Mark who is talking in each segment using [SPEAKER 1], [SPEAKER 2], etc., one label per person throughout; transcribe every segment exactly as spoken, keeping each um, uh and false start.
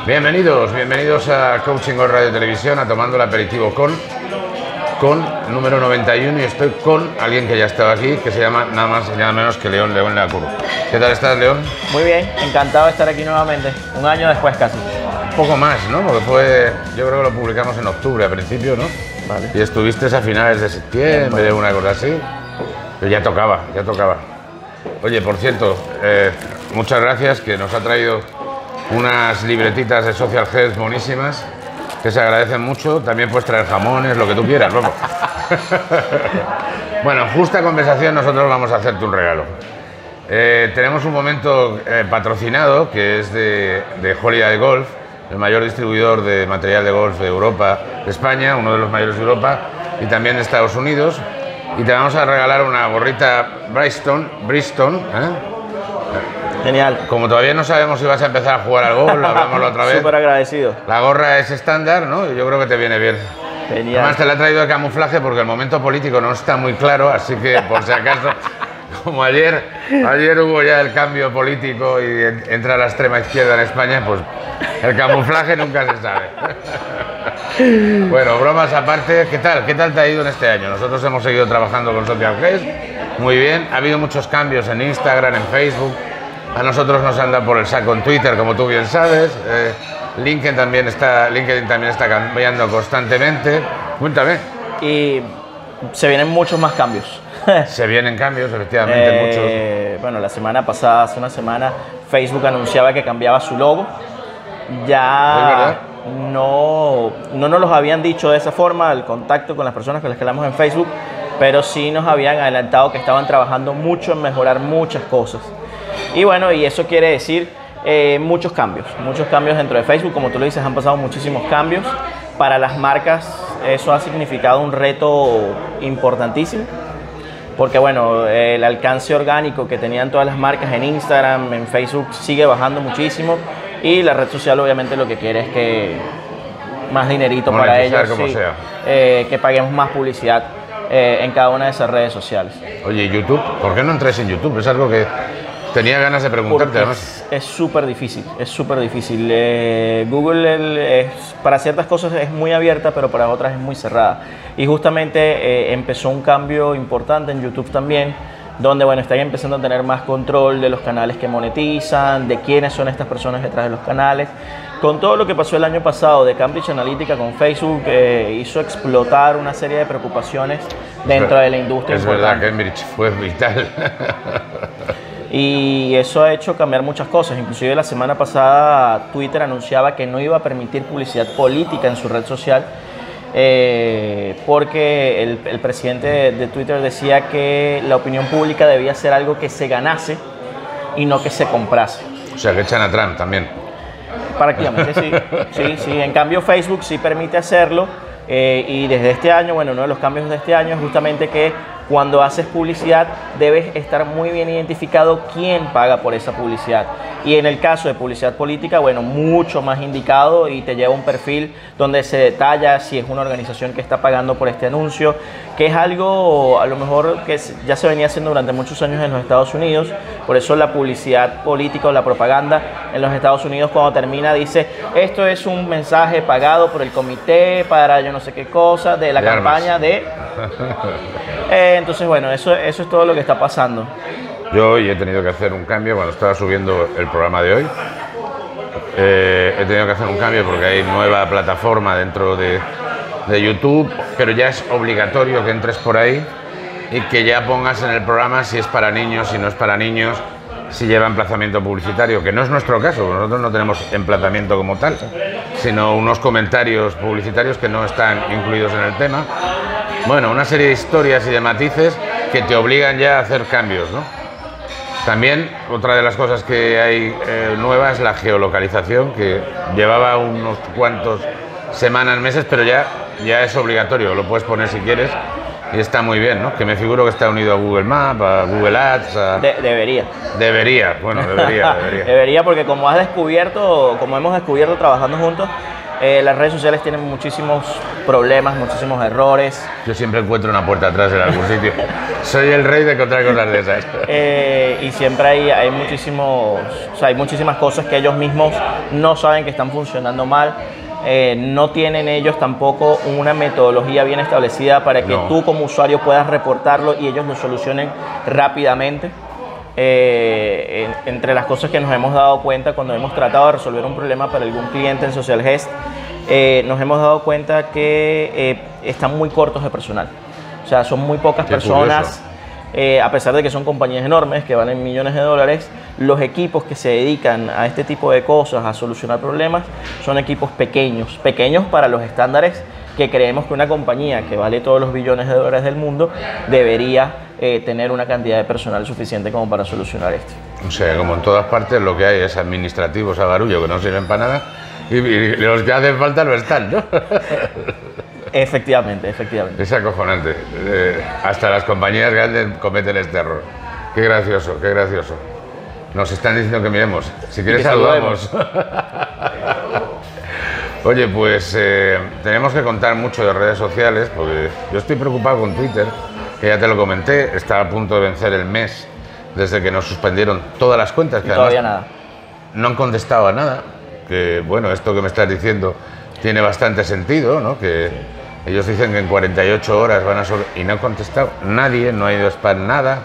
[SPEAKER 1] Bienvenidos, bienvenidos a Coaching Gold Radio Televisión, a Tomando el Aperitivo con, con número noventa y uno, y estoy con alguien que ya estaba aquí, que se llama nada más y nada menos que León, León Leacuru. ¿Qué tal estás, León?
[SPEAKER 2] Muy bien, encantado de estar aquí nuevamente, un año después casi.
[SPEAKER 1] Un poco más, ¿no? Porque fue, yo creo que lo publicamos en octubre a principio, ¿no?
[SPEAKER 2] Vale.
[SPEAKER 1] Y estuviste a finales de septiembre, bien, bueno. Una cosa así, pero ya tocaba, ya tocaba. Oye, por cierto, eh, muchas gracias, que nos ha traído unas libretitas de Social Health buenísimas, que se agradecen mucho. También puedes traer jamones, lo que tú quieras, vamos. Bueno, en justa conversación nosotros vamos a hacerte un regalo. Eh, tenemos un momento eh, patrocinado, que es de, de Holiday Golf, el mayor distribuidor de material de golf de Europa, de España, uno de los mayores de Europa y también de Estados Unidos. Y te vamos a regalar una gorrita Bristol, Bristol, ¿eh?
[SPEAKER 2] Genial.
[SPEAKER 1] Como todavía no sabemos si vas a empezar a jugar al golf, lo hablamos la otra vez.
[SPEAKER 2] Súper agradecido.
[SPEAKER 1] La gorra es estándar, ¿no? Y yo creo que te viene bien.
[SPEAKER 2] Genial.
[SPEAKER 1] Además te la he traído de camuflaje porque el momento político no está muy claro, así que por si acaso, como ayer, ayer hubo ya el cambio político y entra la extrema izquierda en España, pues el camuflaje nunca se sabe. Bueno, bromas aparte, ¿qué tal? ¿Qué tal te ha ido en este año? Nosotros hemos seguido trabajando con Social Health, muy bien. Ha habido muchos cambios en Instagram, en Facebook. A nosotros nos han dado por el saco en Twitter, como tú bien sabes. Eh, LinkedIn también está, LinkedIn también está cambiando constantemente. Cuéntame.
[SPEAKER 2] Y se vienen muchos más cambios.
[SPEAKER 1] Se vienen cambios, efectivamente,
[SPEAKER 2] eh, muchos. Bueno, la semana pasada, hace una semana, Facebook anunciaba que cambiaba su logo. Ya no, no nos los habían dicho de esa forma, el contacto con las personas con las que hablamos en Facebook, pero sí nos habían adelantado que estaban trabajando mucho en mejorar muchas cosas. Y bueno, y eso quiere decir eh, muchos cambios, muchos cambios dentro de Facebook. Como tú lo dices, han pasado muchísimos cambios. Para las marcas eso ha significado un reto importantísimo, porque bueno, el alcance orgánico que tenían todas las marcas en Instagram, en Facebook, sigue bajando muchísimo. Y la red social obviamente lo que quiere es que más dinerito para ellos,
[SPEAKER 1] como
[SPEAKER 2] sí,
[SPEAKER 1] sea.
[SPEAKER 2] Eh, que paguemos más publicidad eh, en cada una de esas redes sociales.
[SPEAKER 1] Oye, YouTube, ¿por qué no entras en YouTube? Es algo que tenía ganas de preguntarte. Además,
[SPEAKER 2] es súper difícil, es súper difícil. Eh, Google el, es, para ciertas cosas es muy abierta, pero para otras es muy cerrada. Y justamente eh, empezó un cambio importante en YouTube también, donde bueno, están empezando a tener más control de los canales que monetizan, de quiénes son estas personas detrás de los canales. Con todo lo que pasó el año pasado de Cambridge Analytica con Facebook, eh, hizo explotar una serie de preocupaciones dentro de la industria.
[SPEAKER 1] Es verdad, Cambridge fue vital.
[SPEAKER 2] Y eso ha hecho cambiar muchas cosas. Inclusive la semana pasada Twitter anunciaba que no iba a permitir publicidad política en su red social, Eh, porque el, el presidente de, de Twitter decía que la opinión pública debía ser algo que se ganase y no que se comprase.
[SPEAKER 1] O sea, que echan a Trump también.
[SPEAKER 2] Prácticamente sí, sí, sí. En cambio Facebook sí permite hacerlo, eh, y desde este año, bueno, uno de los cambios de este año es justamente que cuando haces publicidad debes estar muy bien identificado quién paga por esa publicidad. Y en el caso de publicidad política, bueno, mucho más indicado, y te lleva un perfil donde se detalla si es una organización que está pagando por este anuncio, que es algo a lo mejor que ya se venía haciendo durante muchos años en los Estados Unidos. Por eso la publicidad política o la propaganda en los Estados Unidos, cuando termina, dice esto es un mensaje pagado por el comité para yo no sé qué cosa de la
[SPEAKER 1] de
[SPEAKER 2] campaña
[SPEAKER 1] armas.
[SPEAKER 2] de... Eh, entonces, bueno, eso, eso es todo lo que está pasando.
[SPEAKER 1] Yo hoy he tenido que hacer un cambio cuando estaba subiendo el programa de hoy. Eh, he tenido que hacer un cambio porque hay nueva plataforma dentro de, de YouTube, pero ya es obligatorio que entres por ahí y que ya pongas en el programa si es para niños, si no es para niños, si lleva emplazamiento publicitario, que no es nuestro caso. Nosotros no tenemos emplazamiento como tal, sino unos comentarios publicitarios que no están incluidos en el tema. Bueno, una serie de historias y de matices que te obligan ya a hacer cambios, ¿no? También otra de las cosas que hay eh, nueva es la geolocalización, que llevaba unos cuantos semanas, meses, pero ya, ya es obligatorio, lo puedes poner si quieres y está muy bien, ¿no? Que me figuro que está unido a Google Maps, a Google Ads, a...
[SPEAKER 2] De, debería.
[SPEAKER 1] Debería, bueno, debería, debería.
[SPEAKER 2] Debería, porque como has descubierto, como hemos descubierto trabajando juntos, Eh, las redes sociales tienen muchísimos problemas, muchísimos errores.
[SPEAKER 1] Yo siempre encuentro una puerta atrás en algún sitio. Soy el rey de encontrar cosas de esas.
[SPEAKER 2] Eh, y siempre hay, hay, muchísimos, o sea, hay muchísimas cosas que ellos mismos no saben que están funcionando mal. Eh, no tienen ellos tampoco una metodología bien establecida para que
[SPEAKER 1] No.
[SPEAKER 2] tú como usuario puedas reportarlo y ellos lo solucionen rápidamente. Eh, en, entre las cosas que nos hemos dado cuenta cuando hemos tratado de resolver un problema para algún cliente en Social Guest, eh, nos hemos dado cuenta que eh, están muy cortos de personal. O sea, son muy pocas
[SPEAKER 1] Qué
[SPEAKER 2] personas, eh, a pesar de que son compañías enormes que valen millones de dólares. Los equipos que se dedican a este tipo de cosas, a solucionar problemas, son equipos pequeños, pequeños para los estándares que creemos que una compañía que vale todos los billones de dólares del mundo debería eh, tener una cantidad de personal suficiente como para solucionar esto.
[SPEAKER 1] O sea, como en todas partes lo que hay es administrativos a barullo que no sirven para nada y, y los que hacen falta no están, ¿no?
[SPEAKER 2] Efectivamente, efectivamente.
[SPEAKER 1] Es acojonante. Eh, hasta las compañías grandes cometen este error. Qué gracioso, qué gracioso. Nos están diciendo que miremos. Si quieres
[SPEAKER 2] que
[SPEAKER 1] saludamos. Oye, pues eh, tenemos que contar mucho de redes sociales porque yo estoy preocupado con Twitter, que ya te lo comenté, está a punto de vencer el mes desde que nos suspendieron todas las cuentas. Que
[SPEAKER 2] Y todavía nada.
[SPEAKER 1] No han contestado a nada, que bueno, esto que me estás diciendo tiene bastante sentido, ¿no? Que ellos dicen que en cuarenta y ocho horas van a sobre... y no han contestado nadie, no ha ido spam nada.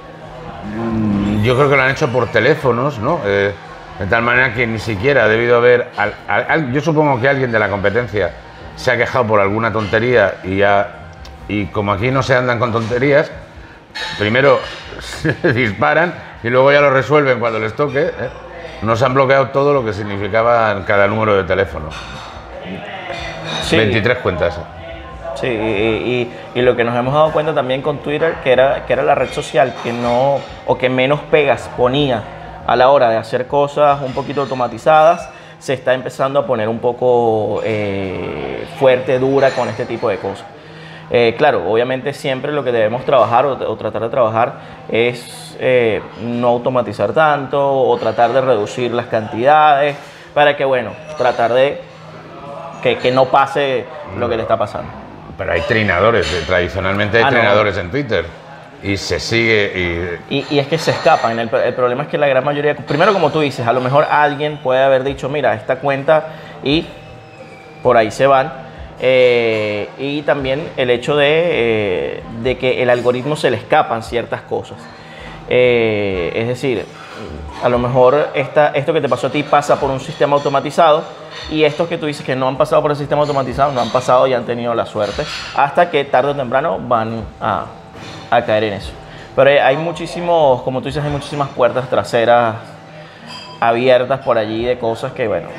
[SPEAKER 1] Yo creo que lo han hecho por teléfonos, ¿no? Eh, de tal manera que ni siquiera ha debido haber... Al, al, al, yo supongo que alguien de la competencia se ha quejado por alguna tontería y ya... Y como aquí no se andan con tonterías, primero se disparan y luego ya lo resuelven cuando les toque. ¿eh? Nos han bloqueado todo lo que significaba cada número de teléfono.
[SPEAKER 2] Sí.
[SPEAKER 1] veintitrés cuentas.
[SPEAKER 2] Sí, y, y, y lo que nos hemos dado cuenta también con Twitter, que era, que era la red social que no, o que menos pegas ponía a la hora de hacer cosas un poquito automatizadas, se está empezando a poner un poco eh, fuerte, dura con este tipo de cosas. Eh, claro, obviamente siempre lo que debemos trabajar o, o tratar de trabajar es eh, no automatizar tanto o tratar de reducir las cantidades para que, bueno, tratar de que, que no pase lo que le está pasando.
[SPEAKER 1] Pero hay treinadores, tradicionalmente hay
[SPEAKER 2] Ah, no.
[SPEAKER 1] treinadores en Twitter y se sigue y...
[SPEAKER 2] Y, y es que se escapan. El, el problema es que la gran mayoría, primero como tú dices, a lo mejor alguien puede haber dicho, mira, esta cuenta y por ahí se van. Eh, y también el hecho de, eh, de que el algoritmo se le escapan ciertas cosas. Eh, es decir, a lo mejor esta, esto que te pasó a ti pasa por un sistema automatizado y estos que tú dices que no han pasado por el sistema automatizado no han pasado y han tenido la suerte hasta que tarde o temprano van a, a caer en eso. Pero hay muchísimos, como tú dices, hay muchísimas puertas traseras abiertas por allí de cosas que, bueno...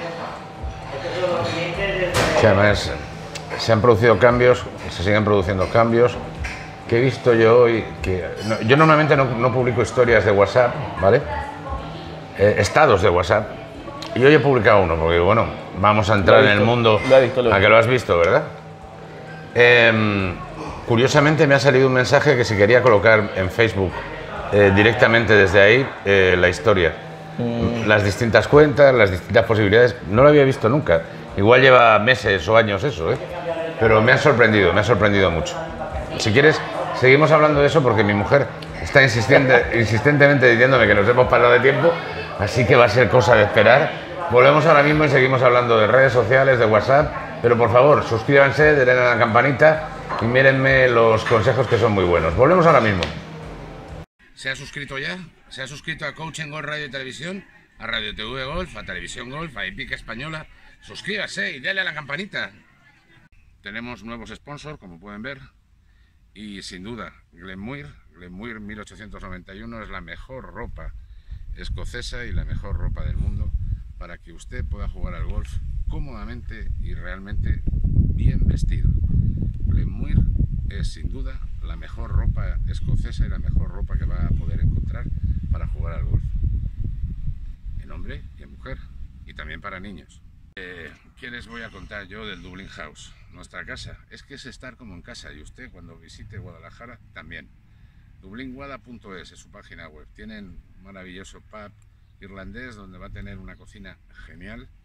[SPEAKER 1] Que además se han producido cambios, se siguen produciendo cambios, que he visto yo hoy, que no, yo normalmente no, no publico historias de WhatsApp, ¿vale? Eh, estados de WhatsApp, y hoy he publicado uno, porque bueno, vamos a entrar en el mundo,
[SPEAKER 2] lo he visto, lo he
[SPEAKER 1] a
[SPEAKER 2] visto.
[SPEAKER 1] que lo has visto, ¿verdad? Eh, curiosamente me ha salido un mensaje que si quería colocar en Facebook eh, directamente desde ahí eh, la historia, mm. las distintas cuentas, las distintas posibilidades, no lo había visto nunca. Igual lleva meses o años eso, ¿eh? Pero me ha sorprendido, me ha sorprendido mucho. Si quieres, seguimos hablando de eso porque mi mujer está insistente, insistentemente diciéndome que nos hemos pasado de tiempo, así que va a ser cosa de esperar. Volvemos ahora mismo y seguimos hablando de redes sociales, de WhatsApp, pero por favor, suscríbanse, denle a la campanita y mírenme los consejos que son muy buenos. Volvemos ahora mismo. ¿Se ha suscrito ya? ¿Se ha suscrito a Coaching Golf Radio y Televisión? A Radio T V Golf, a Televisión Golf, a Epic Española. Suscríbase y dale a la campanita. Tenemos nuevos sponsors, como pueden ver. Y sin duda, Glenmuir, Glenmuir mil ochocientos noventa y uno es la mejor ropa escocesa y la mejor ropa del mundo para que usted pueda jugar al golf cómodamente y realmente bien vestido. Glenmuir es sin duda la mejor ropa escocesa y la mejor ropa que va a poder encontrar para jugar al golf. En hombre y en mujer. Y también para niños. Eh, ¿Qué les voy a contar yo del Dublin House? Nuestra casa. Es que es estar como en casa y usted cuando visite Guadalajara también. dublin guada punto es es su página web. Tienen un maravilloso pub irlandés donde va a tener una cocina genial,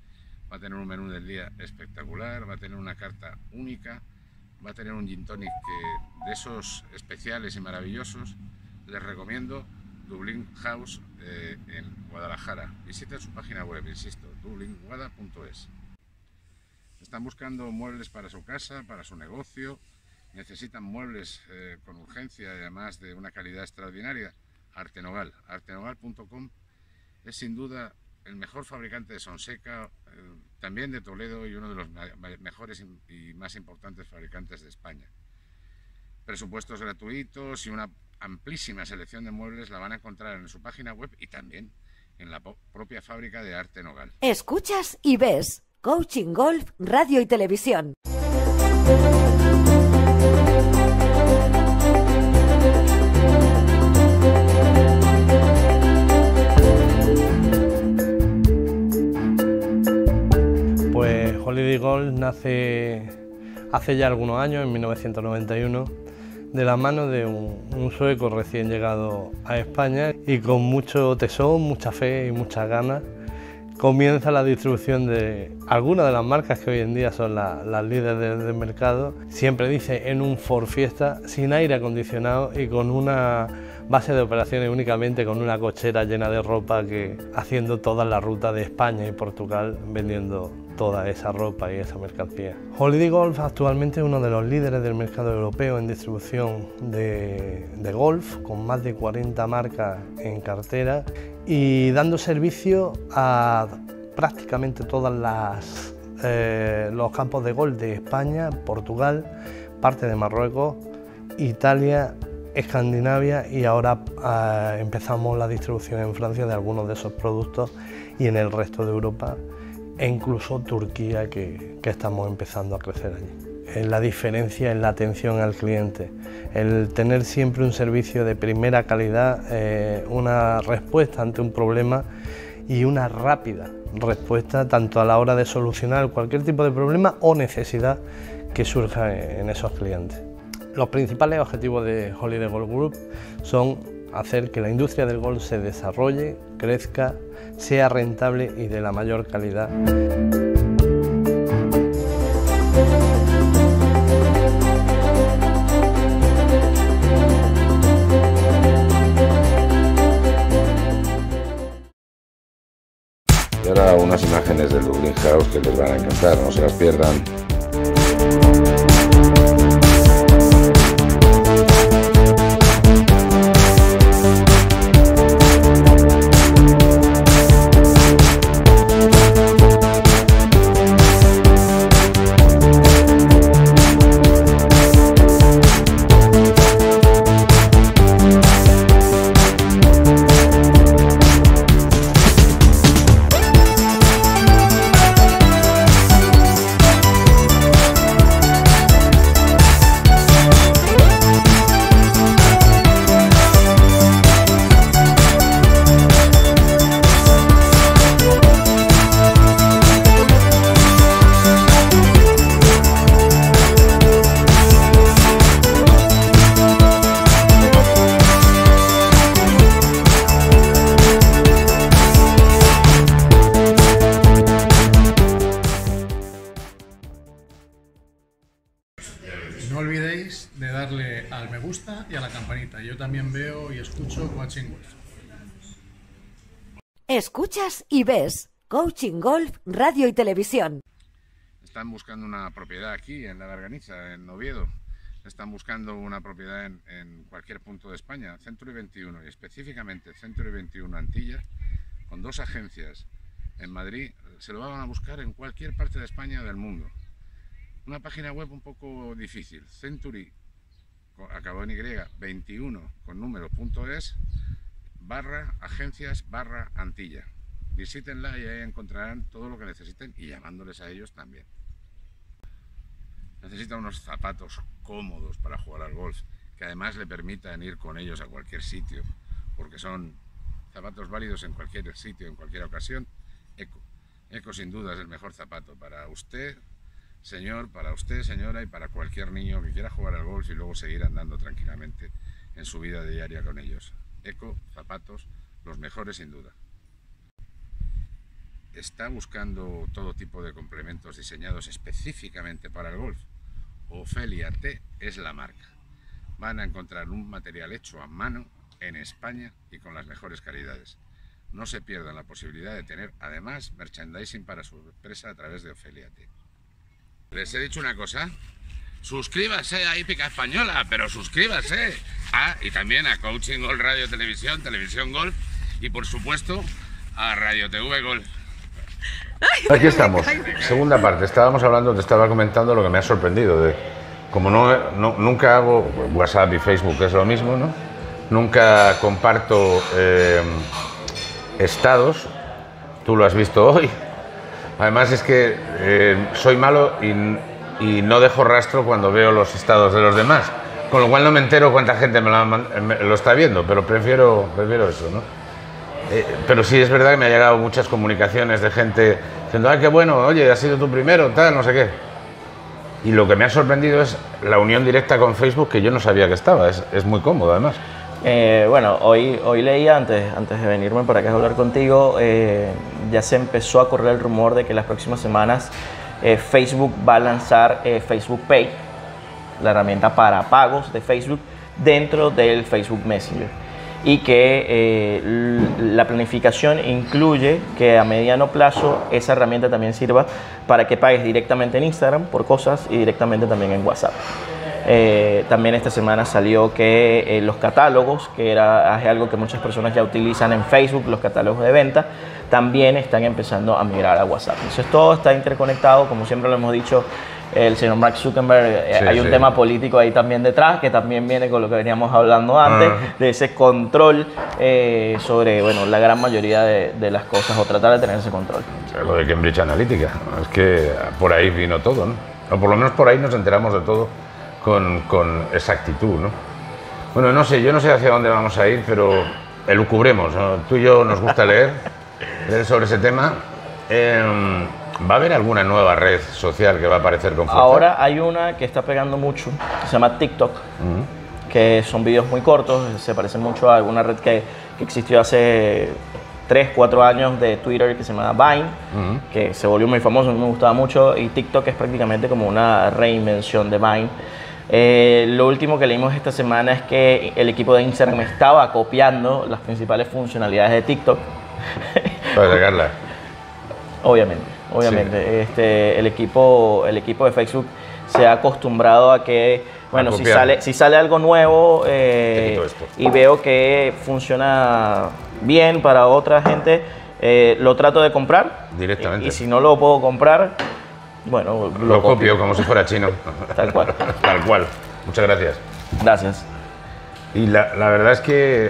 [SPEAKER 1] va a tener un menú del día espectacular, va a tener una carta única, va a tener un gin tonic que, de esos especiales y maravillosos. Les recomiendo Dublín House eh, en Guadalajara. Visiten su página web, insisto, dublin guada punto es. Están buscando muebles para su casa, para su negocio, necesitan muebles eh, con urgencia y además de una calidad extraordinaria. Artenogal, artenogal punto com es sin duda el mejor fabricante de Sonseca, eh, también de Toledo, y uno de los mejores y más importantes fabricantes de España. Presupuestos gratuitos y una amplísima selección de muebles la van a encontrar en su página web y también en la propia fábrica de Artenogal.
[SPEAKER 3] Escuchas y ves Coaching Golf, Radio y Televisión.
[SPEAKER 4] Pues Holiday Golf nace hace ya algunos años, en mil novecientos noventa y uno, de la mano de un, un sueco recién llegado a España y con mucho tesón, mucha fe y muchas ganas comienza la distribución de algunas de las marcas que hoy en día son la, las líderes del, del mercado. Siempre dice en un Ford Fiesta, sin aire acondicionado y con una base de operaciones únicamente con una cochera llena de ropa, que haciendo toda la ruta de España y Portugal vendiendo toda esa ropa y esa mercancía. Holiday Golf actualmente es uno de los líderes del mercado europeo en distribución de, de golf, con más de cuarenta marcas en cartera y dando servicio a prácticamente todas las eh, los campos de golf de España, Portugal, parte de Marruecos, Italia, Escandinavia, y ahora eh, empezamos la distribución en Francia de algunos de esos productos y en el resto de Europa e incluso Turquía, que, que estamos empezando a crecer allí. La diferencia es la atención al cliente, el tener siempre un servicio de primera calidad, eh, una respuesta ante un problema y una rápida respuesta tanto a la hora de solucionar cualquier tipo de problema o necesidad que surja en esos clientes. Los principales objetivos de Holiday Golf Group son hacer que la industria del golf se desarrolle, crezca, sea rentable y de la mayor calidad.
[SPEAKER 1] Y ahora unas imágenes del Dublín House que les van a encantar, no se las pierdan.
[SPEAKER 5] No olvidéis de darle al me gusta y a la campanita. Yo también veo y escucho Coaching Golf.
[SPEAKER 3] Escuchas y ves Coaching Golf, Radio y Televisión.
[SPEAKER 1] Están buscando una propiedad aquí en La Garganiza, en Oviedo. Están buscando una propiedad en, en cualquier punto de España, Century veintiuno, y específicamente Century veintiuno Antilla, con dos agencias en Madrid. Se lo van a buscar en cualquier parte de España o del mundo. Una página web un poco difícil, Century, acabado en Y, veintiuno con número punto es, barra agencias barra Antilla. Visítenla y ahí encontrarán todo lo que necesiten y llamándoles a ellos también. Necesitan unos zapatos cómodos para jugar al golf, que además le permitan ir con ellos a cualquier sitio, porque son zapatos válidos en cualquier sitio, en cualquier ocasión. Eco. Eco sin duda es el mejor zapato para usted, señor, para usted, señora, y para cualquier niño que quiera jugar al golf y luego seguir andando tranquilamente en su vida diaria con ellos. Eco, zapatos, los mejores sin duda. está buscando todo tipo de complementos diseñados específicamente para el golf, Ofelia T es la marca. Van a encontrar un material hecho a mano en España y con las mejores calidades. No se pierdan la posibilidad de tener además merchandising para su empresa a través de Ofelia T. Les he dicho una cosa, suscríbase a Hípica Española, pero suscríbase. Ah, y también a Coaching Golf Radio Televisión, Televisión Golf y por supuesto a Radio T V Golf. Aquí estamos, segunda parte. Estábamos hablando, te estaba comentando lo que me ha sorprendido. De, como no, no, nunca hago WhatsApp y Facebook, es lo mismo, ¿no? Nunca comparto eh, estados, tú lo has visto hoy. Además es que eh, soy malo y, y no dejo rastro cuando veo los estados de los demás, con lo cual no me entero cuánta gente me lo, me lo está viendo, pero prefiero, prefiero eso, ¿no? Eh, pero sí es verdad que me han llegado muchas comunicaciones de gente diciendo, ¡ay, qué bueno! Oye, has sido tú primero, tal, no sé qué. Y lo que me ha sorprendido es la unión directa con Facebook, que yo no sabía que estaba, es, es muy cómodo además.
[SPEAKER 2] Eh, bueno, hoy, hoy leí antes, antes de venirme para acá a hablar contigo, eh, ya se empezó a correr el rumor de que las próximas semanas eh, Facebook va a lanzar eh, Facebook Pay, la herramienta para pagos de Facebook, dentro del Facebook Messenger. Y que eh, la planificación incluye que a mediano plazo esa herramienta también sirva para que pagues directamente en Instagram por cosas y directamente también en WhatsApp. Eh, también esta semana salió que eh, los catálogos, que era es algo que muchas personas ya utilizan en Facebook, los catálogos de venta, también están empezando a migrar a WhatsApp. Entonces todo está interconectado, como siempre lo hemos dicho, el señor Mark Zuckerberg, eh, sí, hay un sí. tema político ahí también detrás, que también viene con lo que veníamos hablando antes, uh-huh. de ese control eh, sobre bueno, la gran mayoría de, de las cosas, o tratar de tener ese control.
[SPEAKER 1] Lo de Cambridge Analytica, es que por ahí vino todo, ¿no? O por lo menos por ahí nos enteramos de todo con, con exactitud, ¿no? Bueno, no sé, yo no sé hacia dónde vamos a ir, pero elucubremos, ¿no? Tú y yo nos gusta leer, leer sobre ese tema. Eh, ¿Va a haber alguna nueva red social que va a aparecer con fuerza?
[SPEAKER 2] Ahora hay una que está pegando mucho, que se llama TikTok, uh-huh. que son vídeos muy cortos, se parecen mucho a alguna red que, que existió hace tres, cuatro años de Twitter que se llama Vine, uh-huh. que se volvió muy famoso, a mí me gustaba mucho, y TikTok es prácticamente como una reinvención de Vine. Eh, lo último que leímos esta semana es que el equipo de Instagram estaba copiando las principales funcionalidades de TikTok.
[SPEAKER 1] Para sacarla.
[SPEAKER 2] Obviamente. Obviamente, sí. este, el, equipo, el equipo de Facebook se ha acostumbrado a que, bueno, si sale, si sale algo nuevo eh, y veo que funciona bien para otra gente, eh, lo trato de comprar.
[SPEAKER 1] Directamente.
[SPEAKER 2] Y, y si no lo puedo comprar, bueno,
[SPEAKER 1] lo, lo copio. copio como si fuera chino.
[SPEAKER 2] Tal cual.
[SPEAKER 1] Tal cual. Muchas gracias.
[SPEAKER 2] Gracias.
[SPEAKER 1] Y la, la verdad es que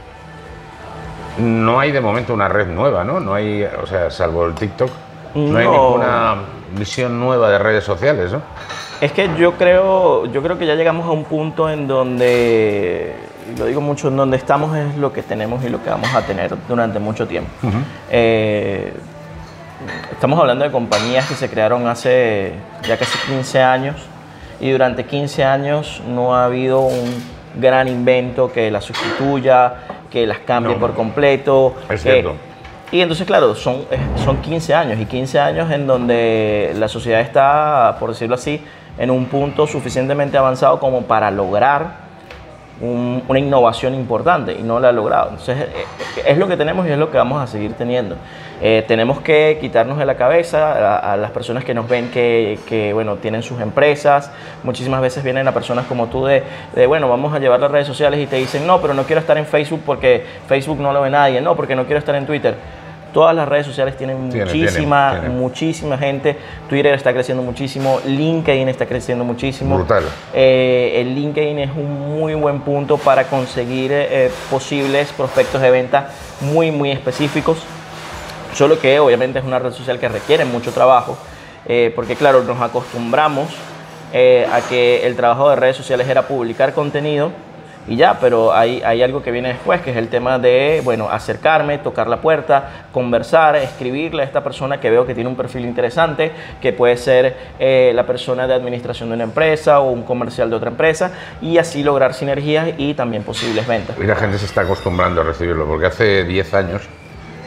[SPEAKER 1] no hay de momento una red nueva, ¿no? No hay, o sea, salvo el TikTok. No, no hay ninguna visión nueva de redes sociales, ¿no?
[SPEAKER 2] Es que yo creo, yo creo que ya llegamos a un punto en donde, y lo digo mucho, en donde estamos es lo que tenemos y lo que vamos a tener durante mucho tiempo. Uh-huh. eh, estamos hablando de compañías que se crearon hace ya casi quince años y durante quince años no ha habido un gran invento que las sustituya, que las cambie no, por completo.
[SPEAKER 1] Es
[SPEAKER 2] que,
[SPEAKER 1] cierto.
[SPEAKER 2] Y entonces, claro, son, son quince años, y quince años en donde la sociedad está, por decirlo así, en un punto suficientemente avanzado como para lograr un, una innovación importante, y no la ha logrado. Entonces, es lo que tenemos y es lo que vamos a seguir teniendo. Eh, tenemos que quitarnos de la cabeza a, a las personas que nos ven que, que, bueno, tienen sus empresas. Muchísimas veces vienen a personas como tú de, de, bueno, vamos a llevar las redes sociales y te dicen, no, pero no quiero estar en Facebook porque Facebook no lo ve nadie, no, porque no quiero estar en Twitter. Todas las redes sociales tienen
[SPEAKER 1] tiene,
[SPEAKER 2] muchísima,
[SPEAKER 1] tiene, tiene.
[SPEAKER 2] muchísima gente. Twitter está creciendo muchísimo, LinkedIn está creciendo muchísimo.
[SPEAKER 1] Brutal.
[SPEAKER 2] Eh, el LinkedIn es un muy buen punto para conseguir eh, posibles prospectos de venta muy, muy específicos. Solo que obviamente es una red social que requiere mucho trabajo, eh, porque claro, nos acostumbramos eh, a que el trabajo de redes sociales era publicar contenido y ya, pero hay, hay algo que viene después, que es el tema de, bueno, acercarme, tocar la puerta, conversar, escribirle a esta persona que veo que tiene un perfil interesante, que puede ser eh, la persona de administración de una empresa o un comercial de otra empresa, y así lograr sinergias y también posibles ventas.
[SPEAKER 1] Y la gente se está acostumbrando a recibirlo, porque hace diez años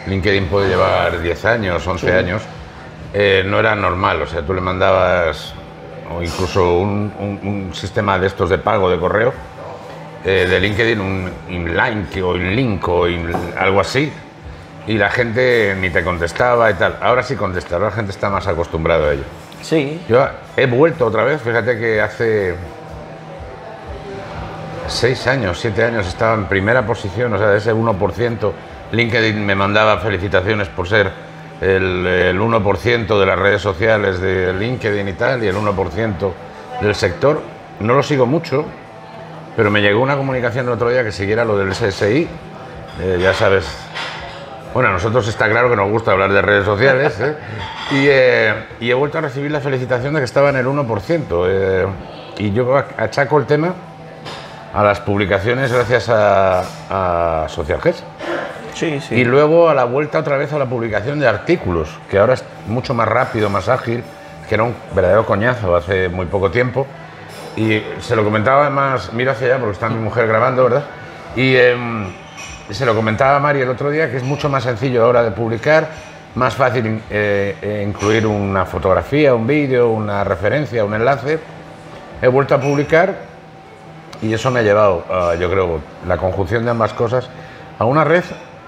[SPEAKER 1] LinkedIn puede llevar diez años, once
[SPEAKER 2] Sí.
[SPEAKER 1] años, eh, no era normal. O sea, tú le mandabas, o incluso un, un, un sistema de estos de pago de correo, eh, de LinkedIn, un inlink o inlink o in, algo así, y la gente ni te contestaba y tal. Ahora sí contesta, ahora la gente está más acostumbrada a ello.
[SPEAKER 2] Sí.
[SPEAKER 1] Yo he vuelto otra vez, fíjate que hace seis años, siete años estaba en primera posición, o sea, de ese uno por ciento. LinkedIn me mandaba felicitaciones por ser el, el uno por ciento de las redes sociales de LinkedIn y tal, y el uno por ciento del sector. No lo sigo mucho, pero me llegó una comunicación el otro día que siguiera lo del S S I. Eh, ya sabes, bueno, a nosotros está claro que nos gusta hablar de redes sociales, ¿eh? y, eh, y he vuelto a recibir la felicitación de que estaba en el uno por ciento. Eh, y yo achaco el tema a las publicaciones gracias a, a SocialGest.
[SPEAKER 2] Sí, sí.
[SPEAKER 1] Y luego a la vuelta otra vez a la publicación de artículos, que ahora es mucho más rápido, más ágil, que era un verdadero coñazo hace muy poco tiempo. Y se lo comentaba además, miro hacia allá porque está mi mujer grabando, ¿verdad? Y eh, se lo comentaba a Mari el otro día que es mucho más sencillo ahora de publicar, más fácil eh, incluir una fotografía, un vídeo, una referencia, un enlace. He vuelto a publicar y eso me ha llevado, a, yo creo, la conjunción de ambas cosas, a una red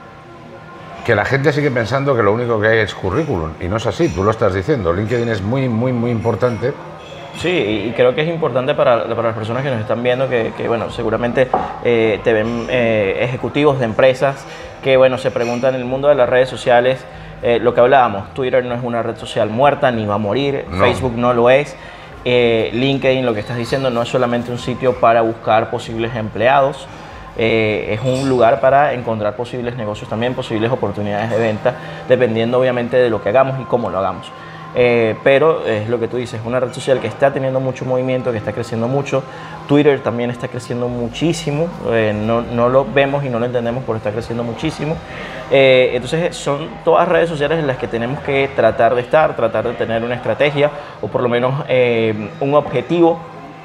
[SPEAKER 1] que la gente sigue pensando que lo único que hay es currículum, y no es así, tú lo estás diciendo. LinkedIn es muy, muy, muy importante.
[SPEAKER 2] Sí, y creo que es importante para, para las personas que nos están viendo, que, que bueno, seguramente eh, te ven eh, ejecutivos de empresas que, bueno, se preguntan en el mundo de las redes sociales, eh, lo que hablábamos, Twitter no es una red social muerta, ni va a morir,
[SPEAKER 1] No.
[SPEAKER 2] Facebook no lo es, eh, LinkedIn, lo que estás diciendo, no es solamente un sitio para buscar posibles empleados, Eh, es un lugar para encontrar posibles negocios también, posibles oportunidades de venta, dependiendo obviamente de lo que hagamos y cómo lo hagamos. Eh, pero es lo que tú dices, es una red social que está teniendo mucho movimiento, que está creciendo mucho. Twitter también está creciendo muchísimo, eh, no, no lo vemos y no lo entendemos, pero está creciendo muchísimo. Eh, entonces son todas redes sociales en las que tenemos que tratar de estar, tratar de tener una estrategia o por lo menos eh, un objetivo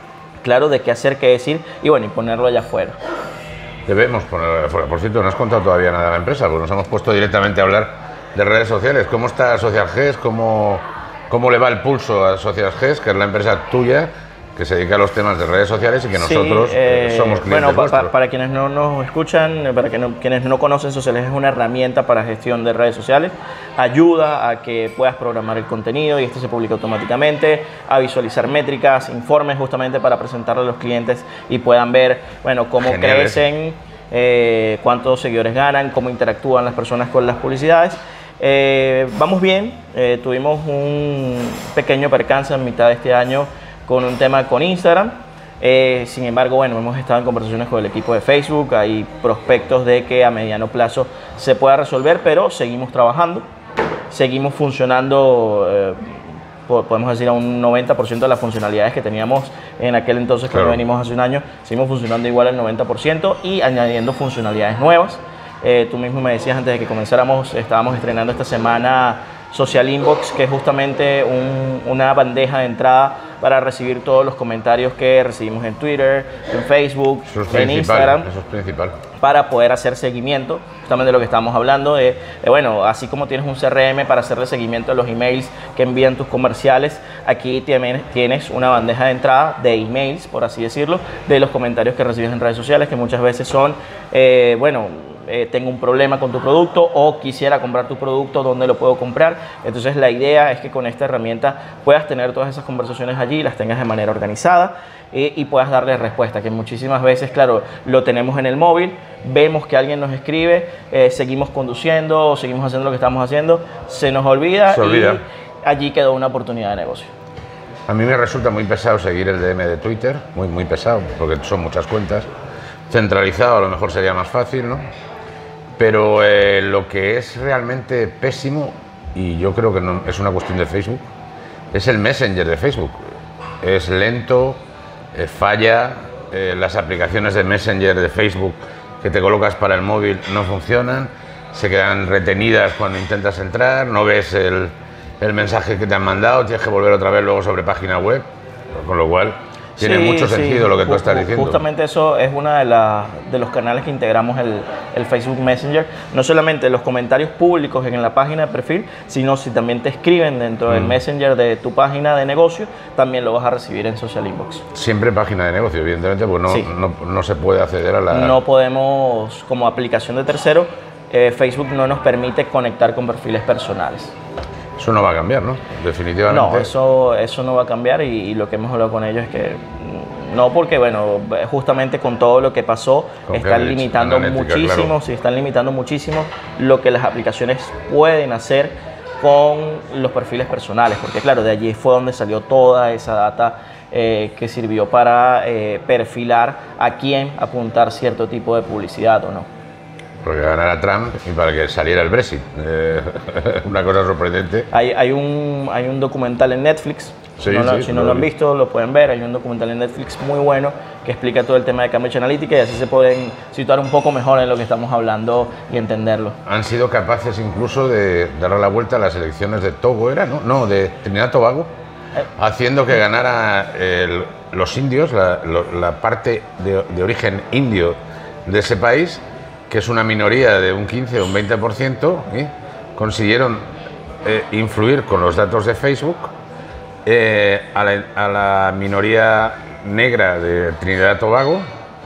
[SPEAKER 2] claro de qué hacer, qué decir y bueno, y ponerlo allá afuera.
[SPEAKER 1] Debemos ponerlo afuera. Por cierto, no has contado todavía nada a la empresa, porque nos hemos puesto directamente a hablar de redes sociales. ¿Cómo está SocialGest? ¿Cómo, cómo le va el pulso a SocialGest, que es la empresa tuya, que se dedica a los temas de redes sociales y que nosotros
[SPEAKER 2] sí, eh,
[SPEAKER 1] somos clientes
[SPEAKER 2] bueno, pa,
[SPEAKER 1] vuestros?
[SPEAKER 2] pa, para quienes no nos escuchan, para que no, quienes no conocen, SocialGest es una herramienta para gestión de redes sociales. Ayuda a que puedas programar el contenido y este se publica automáticamente, a visualizar métricas, informes justamente para presentarle a los clientes y puedan ver, bueno, cómo
[SPEAKER 1] Genial,
[SPEAKER 2] crecen, eh, cuántos seguidores ganan, cómo interactúan las personas con las publicidades. Eh, vamos bien, eh, tuvimos un pequeño percance en mitad de este año con un tema con Instagram. Eh, sin embargo, bueno, hemos estado en conversaciones con el equipo de Facebook, hay prospectos de que a mediano plazo se pueda resolver, pero seguimos trabajando, seguimos funcionando, eh, podemos decir a un noventa por ciento de las funcionalidades que teníamos en aquel entonces,
[SPEAKER 1] Claro.
[SPEAKER 2] cuando venimos hace un año, seguimos funcionando igual al noventa por ciento y añadiendo funcionalidades nuevas. Eh, tú mismo me decías antes de que comenzáramos, estábamos estrenando esta semana Social Inbox, que es justamente un, una bandeja de entrada para recibir todos los comentarios que recibimos en Twitter, en Facebook,
[SPEAKER 1] Eso es
[SPEAKER 2] en
[SPEAKER 1] principal,
[SPEAKER 2] Instagram,
[SPEAKER 1] eso es principal.
[SPEAKER 2] para poder hacer seguimiento, justamente de lo que estamos hablando, de, de, bueno, así como tienes un C R M para hacerle seguimiento a los emails que envían tus comerciales, aquí también tienes una bandeja de entrada de emails, por así decirlo, de los comentarios que recibes en redes sociales, que muchas veces son, eh, bueno, Eh, tengo un problema con tu producto o quisiera comprar tu producto, ¿dónde lo puedo comprar? Entonces la idea es que con esta herramienta puedas tener todas esas conversaciones allí, las tengas de manera organizada eh, y puedas darle respuesta, que muchísimas veces, claro, lo tenemos en el móvil, vemos que alguien nos escribe, eh, seguimos conduciendo o seguimos haciendo lo que estamos haciendo, se nos olvida,
[SPEAKER 1] Se olvida.
[SPEAKER 2] y allí quedó una oportunidad de negocio.
[SPEAKER 1] A mí me resulta muy pesado seguir el D M de Twitter, muy, muy pesado, porque son muchas cuentas. Centralizado a lo mejor sería más fácil, ¿no? Pero eh, lo que es realmente pésimo, y yo creo que no, es una cuestión de Facebook, es el Messenger de Facebook. Es lento, eh, falla, eh, las aplicaciones de Messenger de Facebook que te colocas para el móvil no funcionan, se quedan retenidas cuando intentas entrar, no ves el, el mensaje que te han mandado, tienes que volver otra vez luego sobre página web, con lo cual Tiene
[SPEAKER 2] Sí,
[SPEAKER 1] mucho
[SPEAKER 2] sí.
[SPEAKER 1] sentido lo que tú
[SPEAKER 2] Ju-
[SPEAKER 1] estás
[SPEAKER 2] ju-
[SPEAKER 1] diciendo.
[SPEAKER 2] Justamente eso es uno de, la- de los canales que integramos el, el Facebook Messenger. No solamente los comentarios públicos en la página de perfil, sino si también te escriben dentro del
[SPEAKER 1] Mm.
[SPEAKER 2] Messenger de tu página de negocio, también lo vas a recibir en Social Inbox.
[SPEAKER 1] Siempre página de negocio, evidentemente, porque no,
[SPEAKER 2] Sí.
[SPEAKER 1] no, no se puede acceder a la...
[SPEAKER 2] No podemos, como aplicación de tercero, eh, Facebook no nos permite conectar con perfiles personales.
[SPEAKER 1] Eso no va a cambiar, ¿no? Definitivamente.
[SPEAKER 2] No, eso, eso no va a cambiar y, y lo que hemos hablado con ellos es que mm, no, porque bueno, justamente con todo lo que pasó,
[SPEAKER 1] Con
[SPEAKER 2] están
[SPEAKER 1] Cambridge
[SPEAKER 2] limitando
[SPEAKER 1] Analytica,
[SPEAKER 2] muchísimo,
[SPEAKER 1] claro.
[SPEAKER 2] sí, están limitando muchísimo lo que las aplicaciones pueden hacer con los perfiles personales, porque claro, de allí fue donde salió toda esa data eh, que sirvió para eh, perfilar a quién apuntar cierto tipo de publicidad o no.
[SPEAKER 1] Porque ganara Trump y para que saliera el Brexit. Eh, una cosa sorprendente.
[SPEAKER 2] Hay, hay, un, hay un documental en Netflix,
[SPEAKER 1] Sí,
[SPEAKER 2] no lo-
[SPEAKER 1] sí,
[SPEAKER 2] si no
[SPEAKER 1] lo
[SPEAKER 2] lo han
[SPEAKER 1] vi.
[SPEAKER 2] visto lo pueden ver, hay un documental en Netflix muy bueno que explica todo el tema de Cambridge Analytica y así se pueden situar un poco mejor en lo que estamos hablando y entenderlo.
[SPEAKER 1] Han sido capaces incluso de darle la vuelta a las elecciones de Togo, ¿era? No, no de Trinidad y Tobago,
[SPEAKER 2] Eh.
[SPEAKER 1] haciendo que ganara el- los indios, la, lo- la parte de, de origen indio de ese país, que es una minoría de un quince o un veinte por ciento, ¿eh? Consiguieron eh, influir con los datos de Facebook eh, a, la, a la minoría negra de Trinidad y Tobago,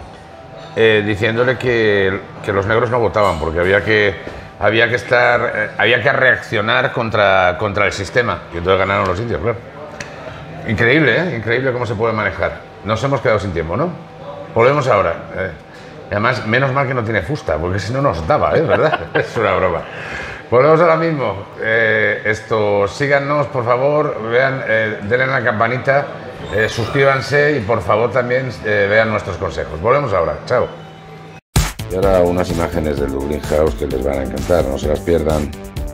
[SPEAKER 1] eh, diciéndole que, que los negros no votaban porque había que, había que, estar, eh, había que reaccionar contra, contra el sistema. Y entonces ganaron los indios, claro. Increíble, ¿eh? Increíble cómo se puede manejar. Nos hemos quedado sin tiempo, ¿no? Volvemos ahora. Eh, además, menos mal que no tiene fusta, porque si no nos daba, ¿eh? ¿Verdad? Es una broma. Volvemos ahora mismo. Eh, esto, síganos, por favor, vean, eh, denle a la campanita, eh, suscríbanse y por favor también eh, vean nuestros consejos. Volvemos ahora. Chao. Y ahora unas imágenes del Dublin House que les van a encantar, no se las pierdan.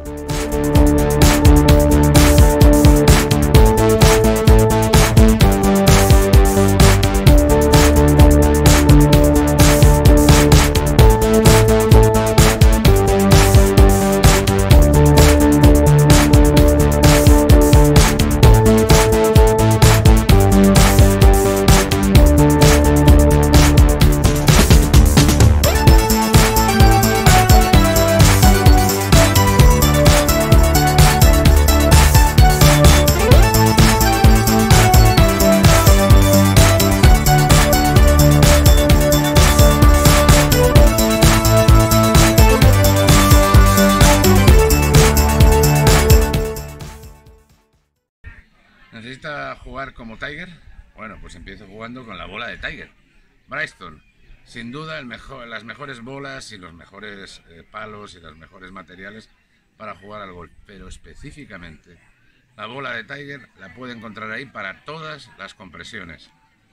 [SPEAKER 1] ¿Necesita jugar como Tiger? Bueno, pues empiezo jugando con la bola de Tiger. Bristol, sin duda el mejor, las mejores bolas y los mejores eh, palos y los mejores materiales para jugar al golf. Pero específicamente, la bola de Tiger la puede encontrar ahí para todas las compresiones.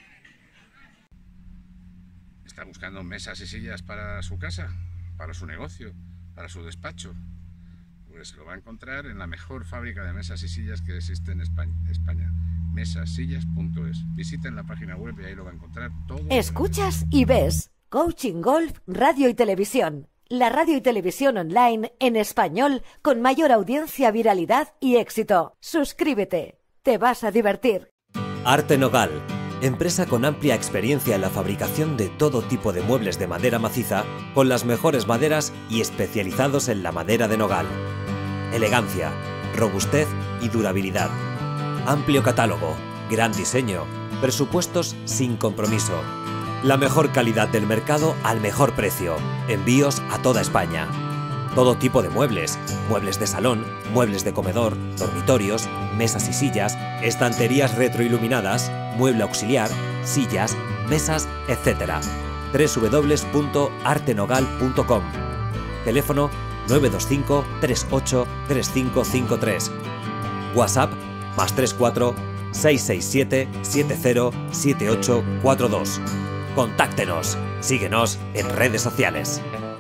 [SPEAKER 1] ¿Está buscando mesas y sillas para su casa, para su negocio, para su despacho? Pues lo va a encontrar en la mejor fábrica de mesas y sillas que existe en España, España mesasillas punto es. Visiten la página web y ahí lo va a encontrar todo.
[SPEAKER 3] Escuchas y ves Coaching Golf, Radio y Televisión. La radio y televisión online en español con mayor audiencia, viralidad y éxito. Suscríbete. Te vas a divertir.
[SPEAKER 6] Arte Nogal, empresa con amplia experiencia en la fabricación de todo tipo de muebles de madera maciza, con las mejores maderas y especializados en la madera de nogal. Elegancia, robustez y durabilidad. Amplio catálogo, gran diseño, presupuestos sin compromiso. La mejor calidad del mercado al mejor precio. Envíos a toda España. Todo tipo de muebles, muebles de salón, muebles de comedor, dormitorios, mesas y sillas, estanterías retroiluminadas, mueble auxiliar, sillas, mesas, etcétera. doble u doble u doble u punto arte nogal punto com. Teléfono nueve dos cinco, tres ocho, tres cinco cinco tres. WhatsApp más tres cuatro, seis seis siete, siete cero, siete ocho cuatro dos. Contáctenos. Síguenos en redes sociales.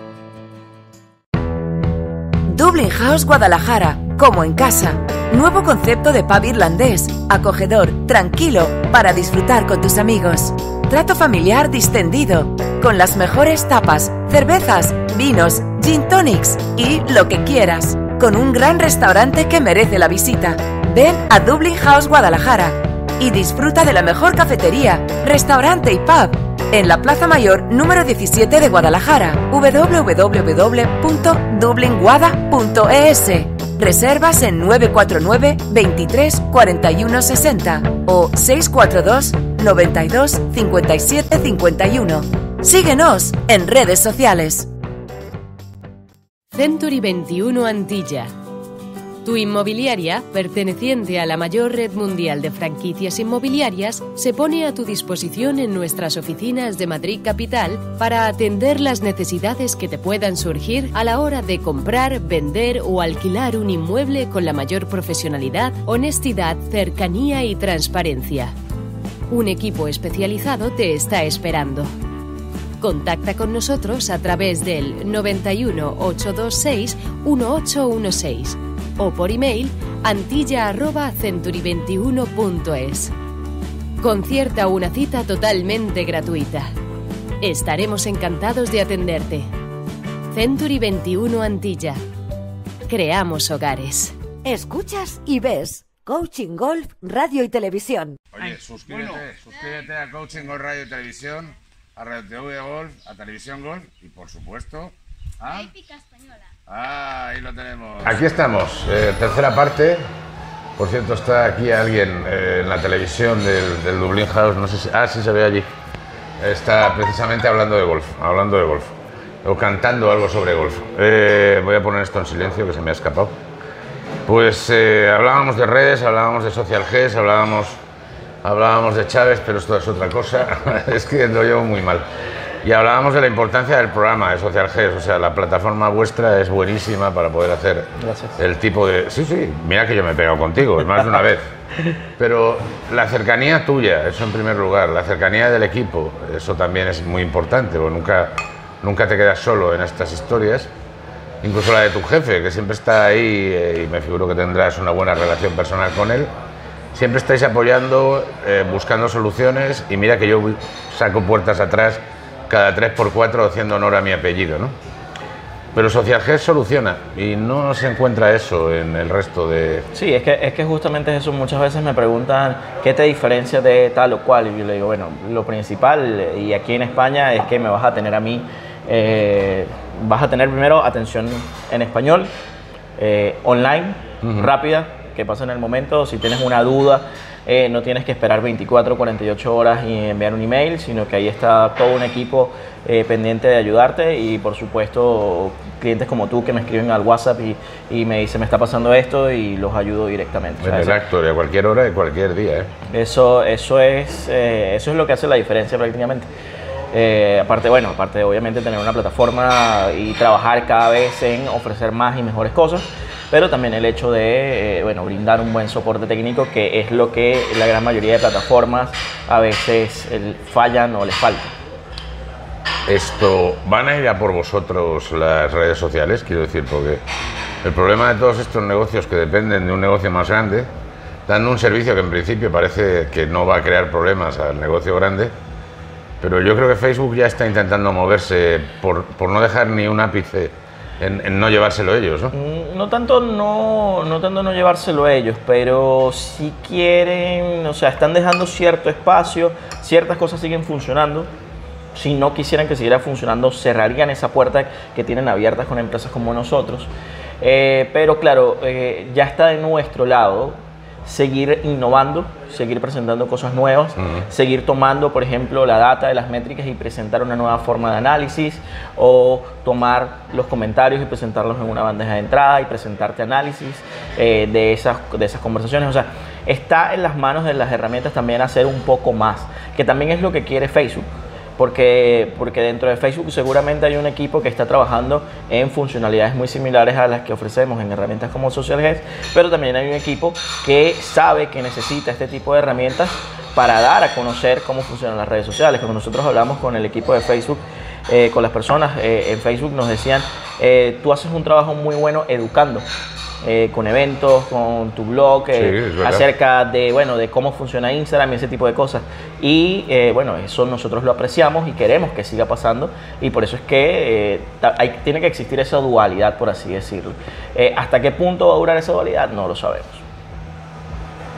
[SPEAKER 7] Dublin House Guadalajara, como en casa. Nuevo concepto de pub irlandés, acogedor, tranquilo, para disfrutar con tus amigos. Trato familiar distendido, con las mejores tapas, cervezas, vinos, gin tonics y lo que quieras. Con un gran restaurante que merece la visita. Ven a Dublin House Guadalajara. y disfruta de la mejor cafetería, restaurante y pub en la Plaza Mayor número diecisiete de Guadalajara. doble u doble u doble u punto dublin guada punto e s. Reservas en nueve cuatro nueve, veintitrés, cuarenta y uno sesenta o seis cuatro dos, noventa y dos, cincuenta y siete cincuenta y uno. Síguenos en redes sociales.
[SPEAKER 8] Century veintiuno Antilla. Tu inmobiliaria, perteneciente a la mayor red mundial de franquicias inmobiliarias, se pone a tu disposición en nuestras oficinas de Madrid Capital para atender las necesidades que te puedan surgir a la hora de comprar, vender o alquilar un inmueble con la mayor profesionalidad, honestidad, cercanía y transparencia. Un equipo especializado te está esperando. Contacta con nosotros a través del noventa y uno, ochocientos veintiséis, dieciocho dieciséis o por email antilla arroba century veintiuno punto es. Concierta una cita totalmente gratuita. Estaremos encantados de atenderte. Century veintiuno Antilla. Creamos hogares.
[SPEAKER 3] Escuchas y ves Coaching Golf, Radio y Televisión.
[SPEAKER 1] Oye, suscríbete, bueno. suscríbete a Coaching Golf, Radio y Televisión, a Radio T V Golf, a Televisión Golf y, por supuesto, a...
[SPEAKER 9] Épica Española.
[SPEAKER 1] Ah, ahí lo tenemos. Aquí estamos, eh, tercera parte. Por cierto, está aquí alguien eh, en la televisión del, del Dublin House, no sé si... Ah, sí, se ve allí. Está precisamente hablando de golf, hablando de golf. O cantando algo sobre golf. Eh, voy a poner esto en silencio, que se me ha escapado. Pues eh, hablábamos de redes, hablábamos de Social G S, hablábamos, hablábamos de Chávez, pero esto es otra cosa. Es que lo llevo muy mal. Y hablábamos de la importancia del programa de Social G S, o sea, la plataforma vuestra es buenísima para poder hacer Gracias. el tipo de... Sí, sí, mira que yo me he pegado contigo, es más de una vez. Pero la cercanía tuya, eso en primer lugar, la cercanía del equipo, eso también es muy importante, porque nunca, nunca te quedas solo en estas historias. Incluso la de tu jefe, que siempre está ahí, eh, y me figuro que tendrás una buena relación personal con él. Siempre estáis apoyando, eh, buscando soluciones, y mira que yo saco puertas atrás cada tres por cuatro haciendo honor a mi apellido, ¿no? Pero Social G S soluciona y no se encuentra eso en el resto de...
[SPEAKER 2] Sí, es que, es que justamente eso. Muchas veces me preguntan qué te diferencia de tal o cual, y yo le digo, bueno, lo principal, y aquí en España, es que me vas a tener a mí, eh, vas a tener primero atención en español, eh, online, uh-huh. rápida, que pasa en el momento. Si tienes una duda, Eh, no tienes que esperar veinticuatro, cuarenta y ocho horas y enviar un email, sino que ahí está todo un equipo eh, pendiente de ayudarte, y por supuesto clientes como tú que me escriben al WhatsApp y, y me dicen me está pasando esto, y los ayudo directamente.
[SPEAKER 1] En el acto, a cualquier hora y cualquier día. ¿eh?
[SPEAKER 2] Eso, eso, es, eh, eso es lo que hace la diferencia prácticamente. Eh, aparte, bueno, aparte de obviamente tener una plataforma y trabajar cada vez en ofrecer más y mejores cosas, pero también el hecho de eh, bueno, brindar un buen soporte técnico, que es lo que la gran mayoría de plataformas a veces el, fallan o les falta.
[SPEAKER 1] Esto, ¿van a ir a por vosotros las redes sociales? Quiero decir, porque el problema de todos estos negocios que dependen de un negocio más grande, dando un servicio que en principio parece que no va a crear problemas al negocio grande, pero yo creo que Facebook ya está intentando moverse por, por no dejar ni un ápice En, en no llevárselo ellos, ¿no?
[SPEAKER 2] No tanto no, no tanto no llevárselo ellos, pero si quieren, o sea, están dejando cierto espacio, ciertas cosas siguen funcionando. Si no quisieran que siguiera funcionando, cerrarían esa puerta que tienen abiertas con empresas como nosotros. Eh, pero claro, eh, ya está de nuestro lado seguir innovando, seguir presentando cosas nuevas, uh-huh. seguir tomando, por ejemplo, la data de las métricas y presentar una nueva forma de análisis, o tomar los comentarios y presentarlos en una bandeja de entrada y presentarte análisis eh, de, esas, de esas conversaciones. O sea, está en las manos de las herramientas también hacer un poco más, que también es lo que quiere Facebook. Porque, porque dentro de Facebook seguramente hay un equipo que está trabajando en funcionalidades muy similares a las que ofrecemos en herramientas como Social G S, pero también hay un equipo que sabe que necesita este tipo de herramientas para dar a conocer cómo funcionan las redes sociales. Cuando nosotros hablamos con el equipo de Facebook, eh, con las personas eh, en Facebook, nos decían, eh, tú haces un trabajo muy bueno educando. Eh, con eventos, con tu blog, eh, sí, acerca de, bueno, de cómo funciona Instagram y ese tipo de cosas. Y eh, bueno, eso nosotros lo apreciamos y queremos que siga pasando, y por eso es que eh, hay, tiene que existir esa dualidad, por así decirlo. Eh, ¿Hasta qué punto va a durar esa dualidad? No lo sabemos.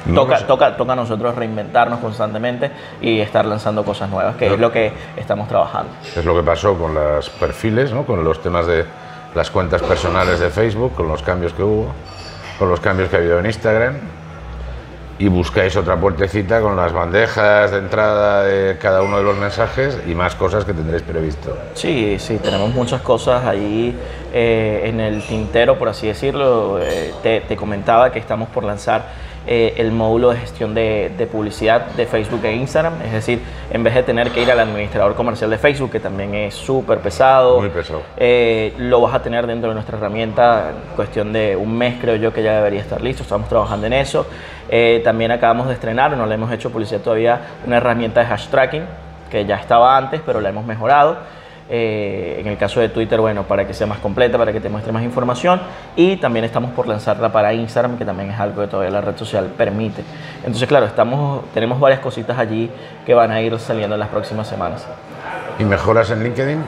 [SPEAKER 2] toca, toca, toca a nosotros reinventarnos constantemente y estar lanzando cosas nuevas, que es lo que estamos trabajando.
[SPEAKER 1] Es lo que pasó con los perfiles, ¿no? Con los temas de las cuentas personales de Facebook, con los cambios que hubo, con los cambios que ha habido en Instagram, y buscáis otra puertecita con las bandejas de entrada de cada uno de los mensajes y más cosas que tendréis previsto.
[SPEAKER 2] Sí, sí, tenemos muchas cosas ahí eh, en el tintero, por así decirlo. Eh, te, te comentaba que estamos por lanzar eh, el módulo de gestión de, de publicidad de Facebook e Instagram, es decir, en vez de tener que ir al administrador comercial de Facebook, que también es súper pesado,
[SPEAKER 1] Muy pesado.
[SPEAKER 2] Eh, lo vas a tener dentro de nuestra herramienta en cuestión de un mes, creo yo que ya debería estar listo, estamos trabajando en eso. Eh, también acabamos de estrenar, no le hemos hecho publicidad todavía, una herramienta de hash tracking que ya estaba antes, pero la hemos mejorado. Eh, en el caso de Twitter, bueno, para que sea más completa, para que te muestre más información, y también estamos por lanzarla para Instagram, que también es algo que todavía la red social permite. Entonces, claro, estamos, tenemos varias cositas allí que van a ir saliendo en las próximas semanas.
[SPEAKER 1] ¿Y mejoras en LinkedIn?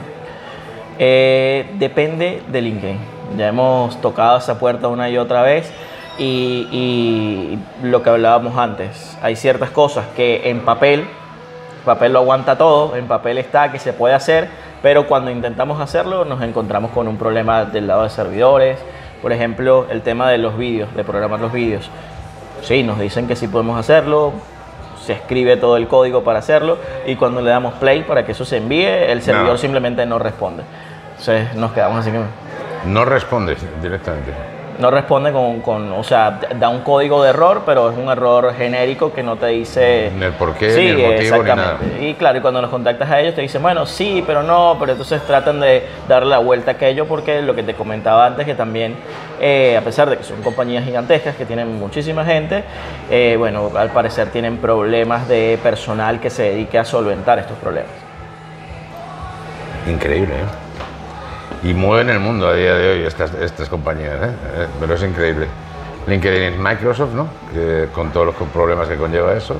[SPEAKER 2] Eh, depende de LinkedIn. Ya hemos tocado esa puerta una y otra vez. Y, y lo que hablábamos antes, hay ciertas cosas que en papel, papel lo aguanta todo, en papel está que se puede hacer, pero cuando intentamos hacerlo nos encontramos con un problema del lado de servidores. Por ejemplo, el tema de los vídeos, de programar los vídeos. Sí, nos dicen que sí podemos hacerlo, se escribe todo el código para hacerlo, y cuando le damos play para que eso se envíe, el servidor no. simplemente no responde. Entonces nos quedamos así que...
[SPEAKER 1] No responde directamente.
[SPEAKER 2] No responde con, con, o sea, da un código de error, pero es un error genérico que no te dice...
[SPEAKER 1] Ni el porqué,
[SPEAKER 2] sí,
[SPEAKER 1] ni el motivo,
[SPEAKER 2] exactamente.
[SPEAKER 1] ni nada.
[SPEAKER 2] Y claro, y cuando los contactas a ellos te dicen, bueno, sí, pero no, pero entonces tratan de darle la vuelta a aquello, porque lo que te comentaba antes, que también, eh, a pesar de que son compañías gigantescas que tienen muchísima gente, eh, bueno, al parecer tienen problemas de personal que se dedique a solventar estos problemas.
[SPEAKER 1] Increíble, ¿eh? Y mueven el mundo a día de hoy estas, estas compañías, ¿eh? Pero es increíble. LinkedIn es Microsoft, ¿no? Que, con todos los problemas que conlleva eso.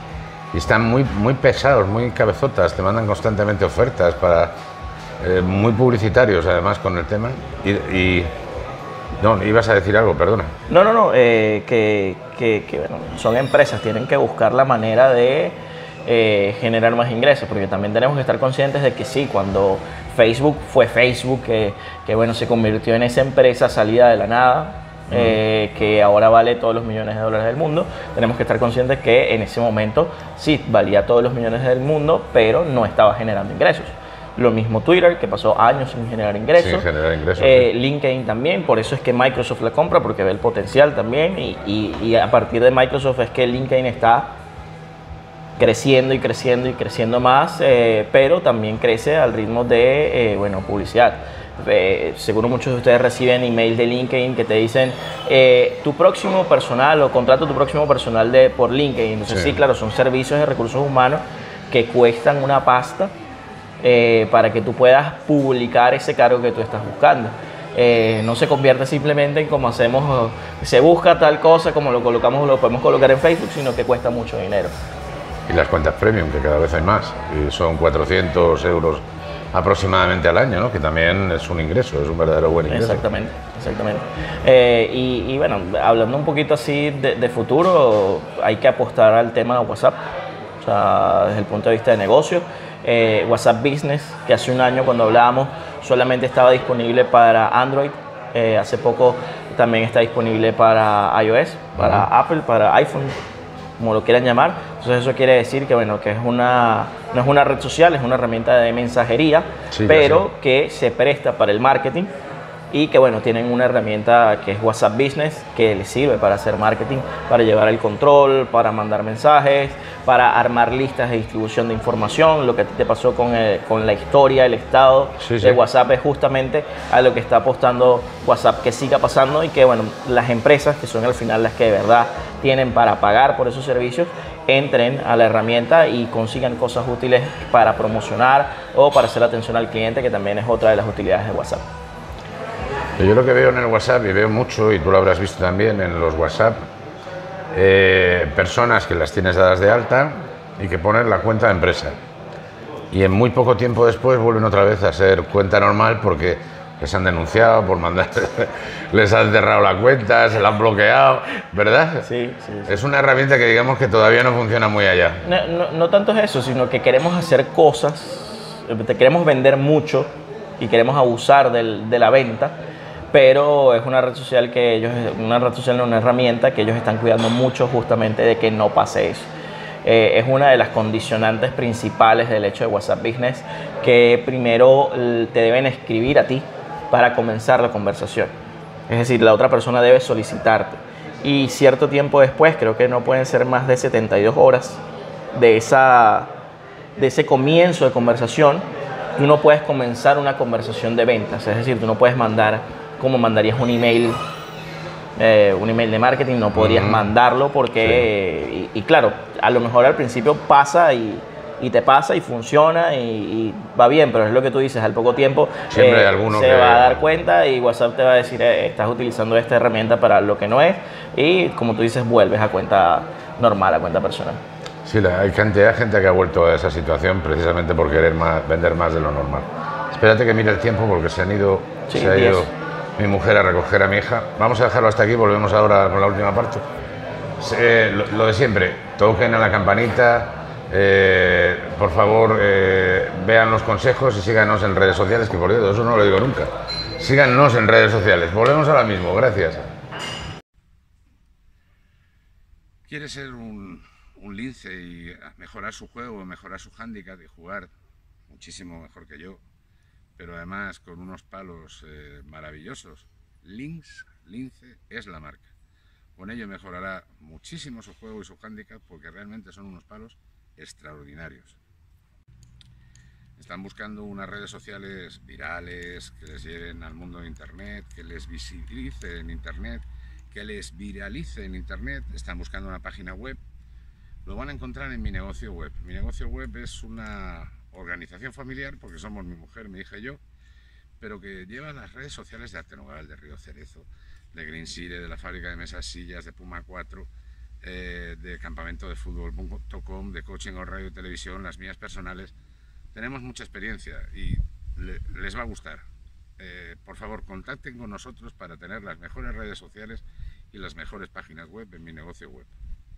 [SPEAKER 1] Y están muy, muy pesados, muy cabezotas, te mandan constantemente ofertas para eh, muy publicitarios, además, con el tema. Y, y no, ibas a decir algo, perdona.
[SPEAKER 2] No, no, no, eh, que, que, que bueno, son empresas, tienen que buscar la manera de eh, generar más ingresos, porque también tenemos que estar conscientes de que sí, cuando Facebook fue Facebook, que, que bueno, se convirtió en esa empresa salida de la nada, uh-huh. eh, que ahora vale todos los millones de dólares del mundo. Tenemos que estar conscientes que en ese momento sí valía todos los millones del mundo, pero no estaba generando ingresos. Lo mismo Twitter, que pasó años sin generar ingresos.
[SPEAKER 1] Sin generar ingresos.
[SPEAKER 2] Eh,
[SPEAKER 1] sí.
[SPEAKER 2] LinkedIn también, por eso es que Microsoft la compra, porque ve el potencial también. Y, y, y a partir de Microsoft es que LinkedIn está creciendo y creciendo y creciendo más, eh, pero también crece al ritmo de, eh, bueno, publicidad. Eh, seguro muchos de ustedes reciben email de LinkedIn que te dicen eh, tu próximo personal o contrato tu próximo personal de, por LinkedIn. Entonces sí. sí, claro, son servicios de recursos humanos que cuestan una pasta eh, para que tú puedas publicar ese cargo que tú estás buscando. Eh, no se convierte simplemente en como hacemos, se busca tal cosa, como lo colocamos, lo podemos colocar en Facebook, sino que cuesta mucho dinero.
[SPEAKER 1] Y las cuentas premium, que cada vez hay más, y son cuatrocientos euros aproximadamente al año, ¿no? Que también es un ingreso, es un verdadero buen ingreso.
[SPEAKER 2] Exactamente, exactamente. Eh, y, y bueno, hablando un poquito así de, de futuro, hay que apostar al tema de WhatsApp, o sea, desde el punto de vista de negocio. Eh, WhatsApp Business, que hace un año cuando hablábamos solamente estaba disponible para Android, eh, hace poco también está disponible para iOS, para uh-huh. Apple, para iPhone, como lo quieran llamar. Entonces eso quiere decir que, bueno, que es una, no es una red social, es una herramienta de mensajería, sí, pero que se presta para el marketing, y que, bueno, tienen una herramienta que es WhatsApp Business, que les sirve para hacer marketing, para llevar el control, para mandar mensajes, para armar listas de distribución de información. Lo que a ti te pasó con, el, con la historia, el estado sí, de sí. WhatsApp, es justamente a lo que está apostando WhatsApp, que siga pasando, y que, bueno, las empresas, que son al final las que de verdad tienen para pagar por esos servicios, entren a la herramienta y consigan cosas útiles para promocionar o para hacer atención al cliente, que también es otra de las utilidades de WhatsApp.
[SPEAKER 1] Yo lo que veo en el WhatsApp, y veo mucho, y tú lo habrás visto también en los WhatsApp, eh, personas que las tienes dadas de alta y que ponen la cuenta de empresa. Y en muy poco tiempo después vuelven otra vez a ser cuenta normal, porque que se han denunciado por mandar, les han cerrado la cuenta, se la han bloqueado, ¿verdad?
[SPEAKER 2] Sí, sí, sí.
[SPEAKER 1] Es una herramienta que digamos que todavía no funciona muy allá.
[SPEAKER 2] No, no, no tanto es eso, sino que queremos hacer cosas, queremos vender mucho y queremos abusar del, de la venta, pero es una red social que ellos, una red social, una herramienta que ellos están cuidando mucho justamente de que no pase eso. Eh, es una de las condicionantes principales del hecho de WhatsApp Business, que primero te deben escribir a ti para comenzar la conversación. Es decir, la otra persona debe solicitarte. Y cierto tiempo después, creo que no pueden ser más de setenta y dos horas de, esa, de ese comienzo de conversación, tú no puedes comenzar una conversación de ventas. Es decir, tú no puedes mandar como mandarías un email, eh, un email de marketing, no podrías uh-huh. mandarlo porque, sí. eh, y, y claro, a lo mejor al principio pasa y, y te pasa y funciona y, y va bien, pero es lo que tú dices, al poco tiempo
[SPEAKER 1] siempre
[SPEAKER 2] eh,
[SPEAKER 1] hay alguno
[SPEAKER 2] se
[SPEAKER 1] que...
[SPEAKER 2] va a dar cuenta y WhatsApp te va a decir, eh, estás utilizando esta herramienta para lo que no es, y como tú dices, vuelves a cuenta normal, a cuenta personal.
[SPEAKER 1] Sí, la, hay cantidad de gente que ha vuelto a esa situación precisamente por querer más, vender más de lo normal. Espérate que mire el tiempo porque se han ido,
[SPEAKER 2] sí,
[SPEAKER 1] se ha ido mi mujer a recoger a mi hija. Vamos a dejarlo hasta aquí, volvemos ahora con la última parte. Eh, lo, lo de siempre, toquen a la campanita, eh, por favor eh, vean los consejos y síganos en redes sociales, que por cierto, eso no lo digo nunca. Síganos en redes sociales. Volvemos ahora mismo, gracias. ¿Quieres ser un, un lince y mejorar su juego, mejorar su hándicap y jugar muchísimo mejor que yo, pero además con unos palos eh, maravillosos? Lynx, Lince es la marca. Con ello mejorará muchísimo su juego y su hándicap porque realmente son unos palos extraordinarios. Están buscando unas redes sociales virales que les lleven al mundo de Internet, que les visibilice en Internet, que les viralice en Internet. Están buscando una página web. Lo van a encontrar en Mi Negocio Web. Mi Negocio Web es una organización familiar, porque somos mi mujer, mi hija y yo, pero que lleva las redes sociales de Arte Nogal, de Río Cerezo, de Green Sire, de la fábrica de mesas sillas, de Puma cuatro, eh, de campamento de fútbol punto com, de Coaching Golf Radio y Televisión, las mías personales. Tenemos mucha experiencia y le, les va a gustar. Eh, por favor, contacten con nosotros para tener las mejores redes sociales y las mejores páginas web en Mi Negocio Web.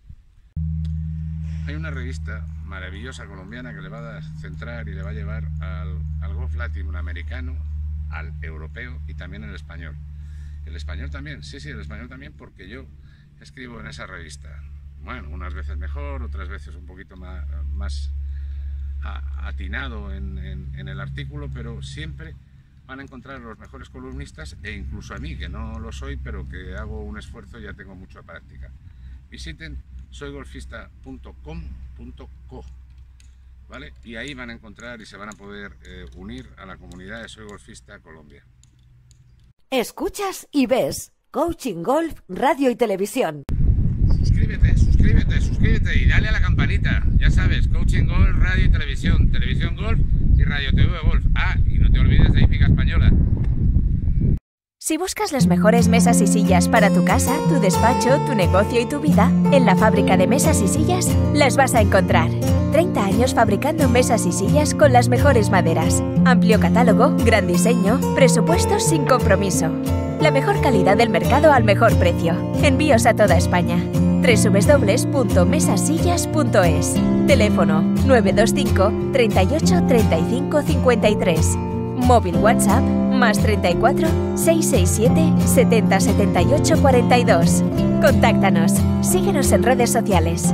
[SPEAKER 1] Hay una revista maravillosa colombiana que le va a centrar y le va a llevar al, al golf latinoamericano, al europeo y también al español. El español también, sí, sí, el español también, porque yo escribo en esa revista. Bueno, unas veces mejor, otras veces un poquito más, más atinado en, en, en el artículo, pero siempre van a encontrar a los mejores columnistas e incluso a mí, que no lo soy, pero que hago un esfuerzo y ya tengo mucha práctica. Visiten soy golfista punto com punto co, ¿vale? Y ahí van a encontrar y se van a poder eh, unir a la comunidad de Soy Golfista Colombia.
[SPEAKER 3] Escuchas y ves Coaching Golf Radio y Televisión.
[SPEAKER 1] Suscríbete, suscríbete, suscríbete y dale a la campanita. Ya sabes, Coaching Golf Radio y Televisión, Televisión Golf y Radio T V Golf. Ah, y no te olvides de Hípica Española.
[SPEAKER 7] Si buscas las mejores mesas y sillas para tu casa, tu despacho, tu negocio y tu vida, en la fábrica de mesas y sillas las vas a encontrar. treinta años fabricando mesas y sillas con las mejores maderas. Amplio catálogo, gran diseño, presupuestos sin compromiso. La mejor calidad del mercado al mejor precio. Envíos a toda España. doble u doble u doble u punto mesasillas punto es. Teléfono nueve dos cinco, treinta y ocho, treinta y cinco, cincuenta y tres. Móvil WhatsApp más treinta y cuatro, seiscientos sesenta y siete, setenta, setenta y ocho, cuarenta y dos. Contáctanos. Síguenos en redes sociales.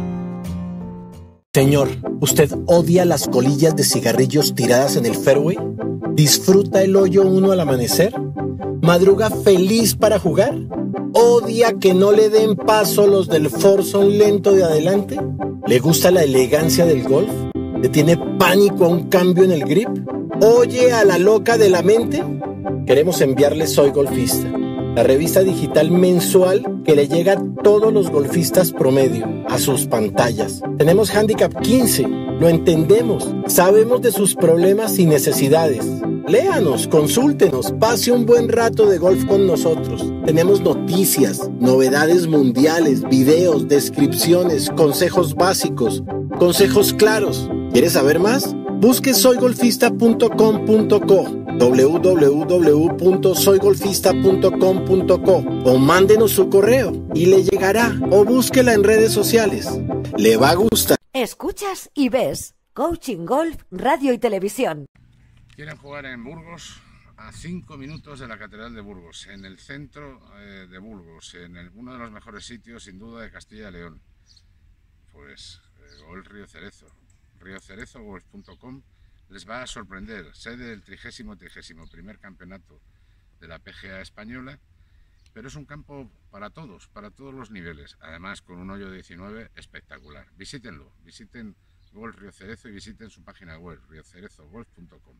[SPEAKER 9] Señor, ¿usted odia las colillas de cigarrillos tiradas en el fairway? ¿Disfruta el hoyo uno al amanecer? ¿Madruga feliz para jugar? ¿Odia que no le den paso los del foursome lento de adelante? ¿Le gusta la elegancia del golf? ¿Le tiene pánico a un cambio en el grip? ¿Oye a la loca de la mente? Queremos enviarle Soy Golfista, la revista digital mensual que le llega a todos los golfistas promedio, a sus pantallas. Tenemos Handicap quince, lo entendemos, sabemos de sus problemas y necesidades. Léanos, consúltenos, pase un buen rato de golf con nosotros. Tenemos noticias, novedades mundiales, videos, descripciones, consejos básicos, consejos claros. ¿Quieres saber más? Busque soy golfista punto com punto co. w w w punto soy golfista punto com punto co o mándenos su correo y le llegará, o búsquela en redes sociales. Le va a gustar.
[SPEAKER 3] Escuchas y ves Coaching Golf, Radio y Televisión.
[SPEAKER 1] Quieren jugar en Burgos, a cinco minutos de la Catedral de Burgos, en el centro eh, de Burgos, en el, uno de los mejores sitios sin duda de Castilla y León. Pues eh, Golf Río Cerezo, río cerezo golf punto com, les va a sorprender. Sede del trigésimo trigésimo primer campeonato de la P G A española, pero es un campo para todos, para todos los niveles, además con un hoyo diecinueve espectacular. Visítenlo, visiten Golf Río Cerezo y visiten su página web, río cerezo golf punto com.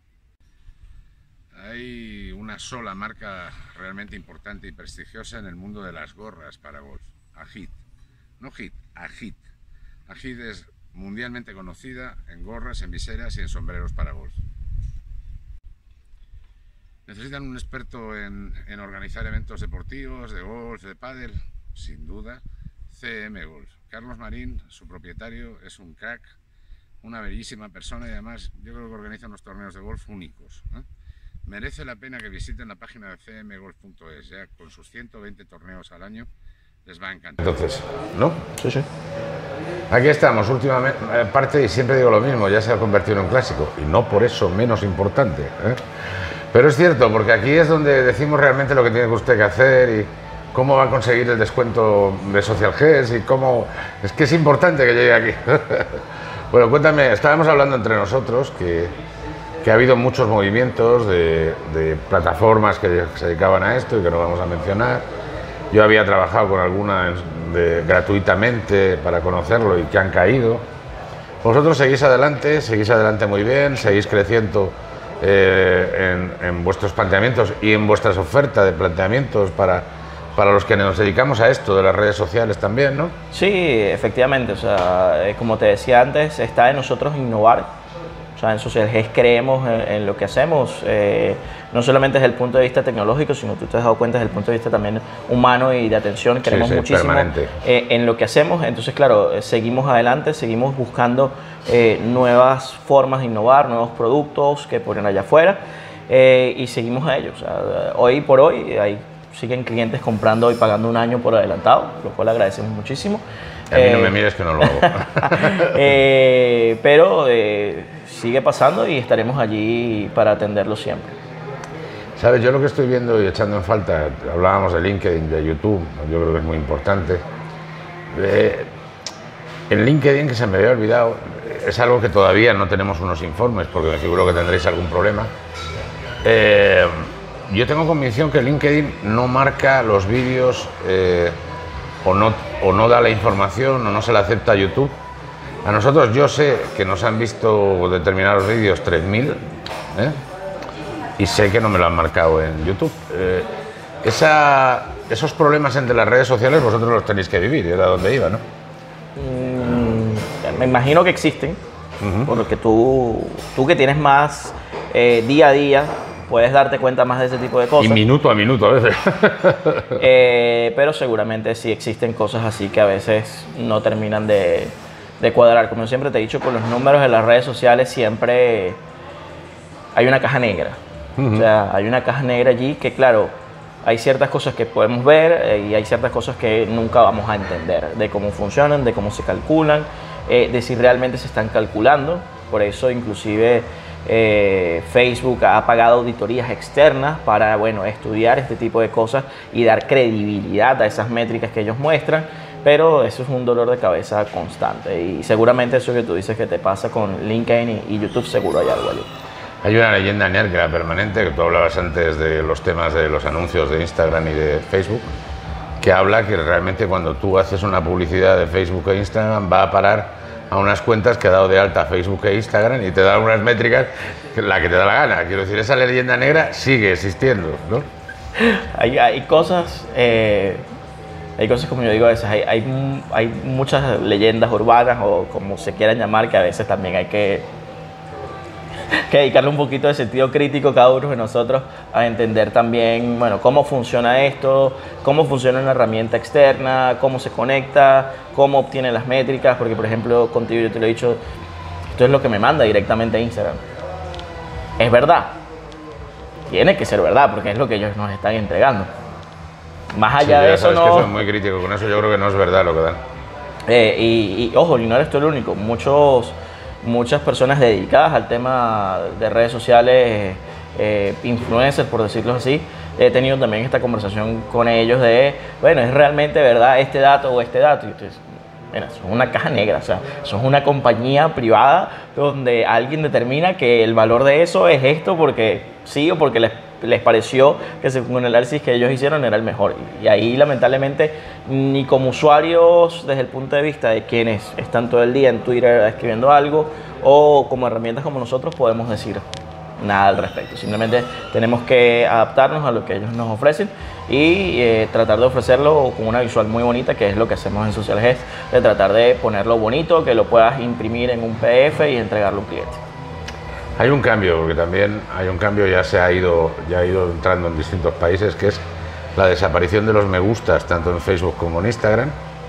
[SPEAKER 1] Hay una sola marca realmente importante y prestigiosa en el mundo de las gorras para golf, Agit. No Hit, Agit. Agit es mundialmente conocida en gorras, en viseras y en sombreros para golf. ¿Necesitan un experto en, en organizar eventos deportivos, de golf, de pádel? Sin duda, C M Golf. Carlos Marín, su propietario, es un crack, una bellísima persona y además yo creo que organiza unos torneos de golf únicos, ¿eh? Merece la pena que visiten la página de c m golf punto es, ya con sus ciento veinte torneos al año les va a encantar. Entonces, ¿no?
[SPEAKER 2] Sí, sí.
[SPEAKER 1] Aquí estamos, últimamente, parte y siempre digo lo mismo, ya se ha convertido en un clásico y no por eso menos importante, ¿eh? Pero es cierto, porque aquí es donde decimos realmente lo que tiene usted que hacer y cómo va a conseguir el descuento de Social Guest y cómo... Es que es importante que llegue aquí. Bueno, cuéntame, estábamos hablando entre nosotros que... que ha habido muchos movimientos de, de plataformas que se dedicaban a esto y que no vamos a mencionar. Yo había trabajado con algunas de, gratuitamente para conocerlo y que han caído. Vosotros seguís adelante, seguís adelante muy bien, seguís creciendo eh, en, en vuestros planteamientos y en vuestras ofertas de planteamientos para, para los que nos dedicamos a esto de las redes sociales también, ¿no?
[SPEAKER 2] Sí, efectivamente. O sea, eh, como te decía antes, está en nosotros innovar. O sea, en Social Guest creemos en, en lo que hacemos, eh, no solamente desde el punto de vista tecnológico, sino tú te has dado cuenta desde el punto de vista también humano y de atención. Creemos
[SPEAKER 1] sí, sí,
[SPEAKER 2] muchísimo eh, en lo que hacemos. Entonces, claro, eh, seguimos adelante, seguimos buscando eh, nuevas formas de innovar, nuevos productos que ponen allá afuera eh, y seguimos a ellos. O sea, hoy por hoy hay, siguen clientes comprando y pagando un año por adelantado, lo cual agradecemos muchísimo.
[SPEAKER 1] A mí no me mires que no lo hago.
[SPEAKER 2] eh, pero eh, sigue pasando y estaremos allí para atenderlo siempre.
[SPEAKER 1] Sabes, yo lo que estoy viendo y echando en falta, hablábamos de LinkedIn, de YouTube, yo creo que es muy importante. Eh, en LinkedIn, que se me había olvidado, es algo que todavía no tenemos unos informes, porque me figuro que tendréis algún problema. Eh, yo tengo convicción que LinkedIn no marca los vídeos eh, o, no, o no da la información o no se la acepta a YouTube. A nosotros yo sé que nos han visto determinados vídeos tres mil ¿eh? y sé que no me lo han marcado en YouTube. Eh, esa, esos problemas entre las redes sociales vosotros los tenéis que vivir, era donde iba, ¿no?
[SPEAKER 2] Mm, me imagino que existen, uh-huh. porque tú, tú que tienes más eh, día a día, puedes darte cuenta más de ese tipo de cosas.
[SPEAKER 1] Y minuto a minuto a veces.
[SPEAKER 2] eh, pero seguramente sí existen cosas así que a veces no terminan de, de cuadrar. Como siempre te he dicho, con los números de las redes sociales siempre hay una caja negra. Uh-huh. O sea, hay una caja negra allí que, claro, hay ciertas cosas que podemos ver eh, y hay ciertas cosas que nunca vamos a entender de cómo funcionan, de cómo se calculan, eh, de si realmente se están calculando. Por eso, inclusive, Eh, Facebook ha pagado auditorías externas para, bueno, estudiar este tipo de cosas y dar credibilidad a esas métricas que ellos muestran, pero eso es un dolor de cabeza constante y seguramente eso que tú dices que te pasa con LinkedIn y, y YouTube, seguro hay algo allí.
[SPEAKER 1] Hay una leyenda negra permanente, que tú hablabas antes de los temas de los anuncios de Instagram y de Facebook, que habla que realmente cuando tú haces una publicidad de Facebook e Instagram va a parar a unas cuentas que ha dado de alta Facebook e Instagram y te da unas métricas, la que te da la gana. Quiero decir, esa leyenda negra sigue existiendo, ¿no?
[SPEAKER 2] Hay, hay cosas, eh, hay cosas como yo digo a veces, hay, hay, hay muchas leyendas urbanas o como se quieran llamar, que a veces también hay que, que dedicarle un poquito de sentido crítico cada uno de nosotros a entender también, bueno, cómo funciona esto, cómo funciona una herramienta externa, cómo se conecta, cómo obtiene las métricas, porque por ejemplo contigo yo te lo he dicho, esto es lo que me manda directamente a Instagram. Es verdad, tiene que ser verdad, porque es lo que ellos nos están entregando. Más allá
[SPEAKER 1] sí,
[SPEAKER 2] de eso,
[SPEAKER 1] sabes
[SPEAKER 2] no...
[SPEAKER 1] que soy muy crítico con eso, yo creo que no es verdad lo que dan.
[SPEAKER 2] Eh, y, y ojo, y no eres tú el único. Muchos, muchas personas dedicadas al tema de redes sociales, eh, influencers, por decirlo así, he tenido también esta conversación con ellos de, bueno, ¿es realmente verdad este dato o este dato? Y entonces, mira, eso es una caja negra, o sea, eso es una compañía privada donde alguien determina que el valor de eso es esto porque sí o porque les, les pareció que según el análisis que ellos hicieron era el mejor. Y ahí, lamentablemente, ni como usuarios, desde el punto de vista de quienes están todo el día en Twitter escribiendo algo, o como herramientas como nosotros, podemos decir nada al respecto. Simplemente tenemos que adaptarnos a lo que ellos nos ofrecen y eh, tratar de ofrecerlo con una visual muy bonita, que es lo que hacemos en Social Guest, de tratar de ponerlo bonito, que lo puedas imprimir en un P D F y entregarlo a un cliente.
[SPEAKER 1] Hay un cambio, porque también hay un cambio, ya se ha ido, ya ha ido entrando en distintos países, que es la desaparición de los me gustas, tanto en Facebook como en Instagram.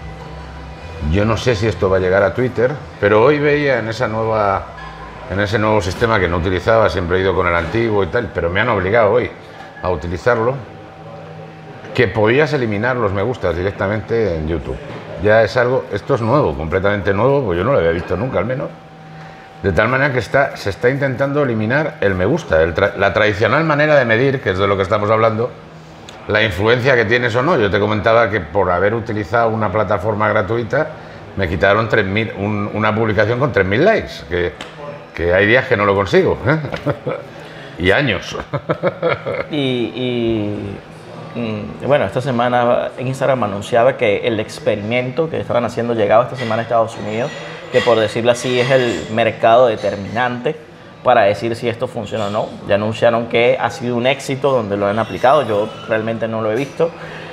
[SPEAKER 1] Yo no sé si esto va a llegar a Twitter, pero hoy veía en esa nueva... en ese nuevo sistema que no utilizaba, siempre he ido con el antiguo y tal, pero me han obligado hoy a utilizarlo, que podías eliminar los me gustas directamente en YouTube. Ya es algo, esto es nuevo, completamente nuevo, pues yo no lo había visto nunca al menos, de tal manera que está, se está intentando eliminar el me gusta, el tra la tradicional manera de medir, que es de lo que estamos hablando, la influencia que tienes o no. Yo te comentaba que por haber utilizado una plataforma gratuita, me quitaron tres mil, un, una publicación con tres mil likes, que... que hay días que no lo consigo, ¿eh? Y años.
[SPEAKER 2] y, y, y bueno, esta semana Instagram anunciaba que el experimento que estaban haciendo llegaba esta semana a Estados Unidos, que por decirlo así es el mercado determinante para decir si esto funciona o no. Ya anunciaron que ha sido un éxito donde lo han aplicado, yo realmente no lo he visto.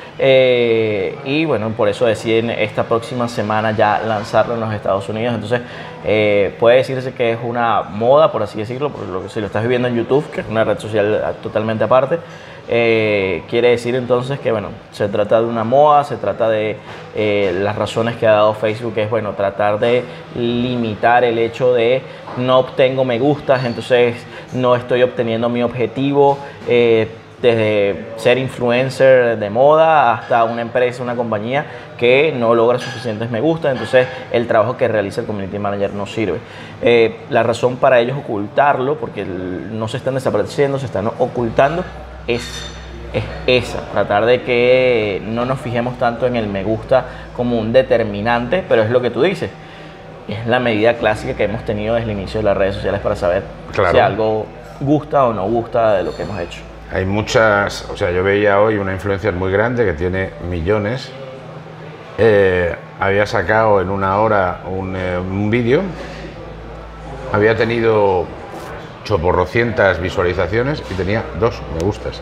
[SPEAKER 2] Eh, y bueno, por eso deciden esta próxima semana ya lanzarlo en los Estados Unidos. Entonces eh, puede decirse que es una moda, por así decirlo, por lo que si lo estás viviendo en YouTube, que es una red social totalmente aparte, eh, quiere decir entonces que bueno, se trata de una moda, se trata de eh, las razones que ha dado Facebook, que es bueno, tratar de limitar el hecho de no obtengo me gustas, entonces no estoy obteniendo mi objetivo, eh, desde ser influencer de moda hasta una empresa, una compañía que no logra suficientes me gusta, entonces el trabajo que realiza el community manager no sirve. Eh, la razón para ellos ocultarlo, porque no se están desapareciendo, se están ocultando, es, es esa, tratar de que no nos fijemos tanto en el me gusta como un determinante, pero es lo que tú dices, es la medida clásica que hemos tenido desde el inicio de las redes sociales para saber claro. si algo gusta o no gusta de lo que hemos hecho.
[SPEAKER 1] Hay muchas, o sea, yo veía hoy una influencer muy grande que tiene millones, eh, había sacado en una hora un, eh, un vídeo, había tenido choporrocientas visualizaciones y tenía dos me gustas.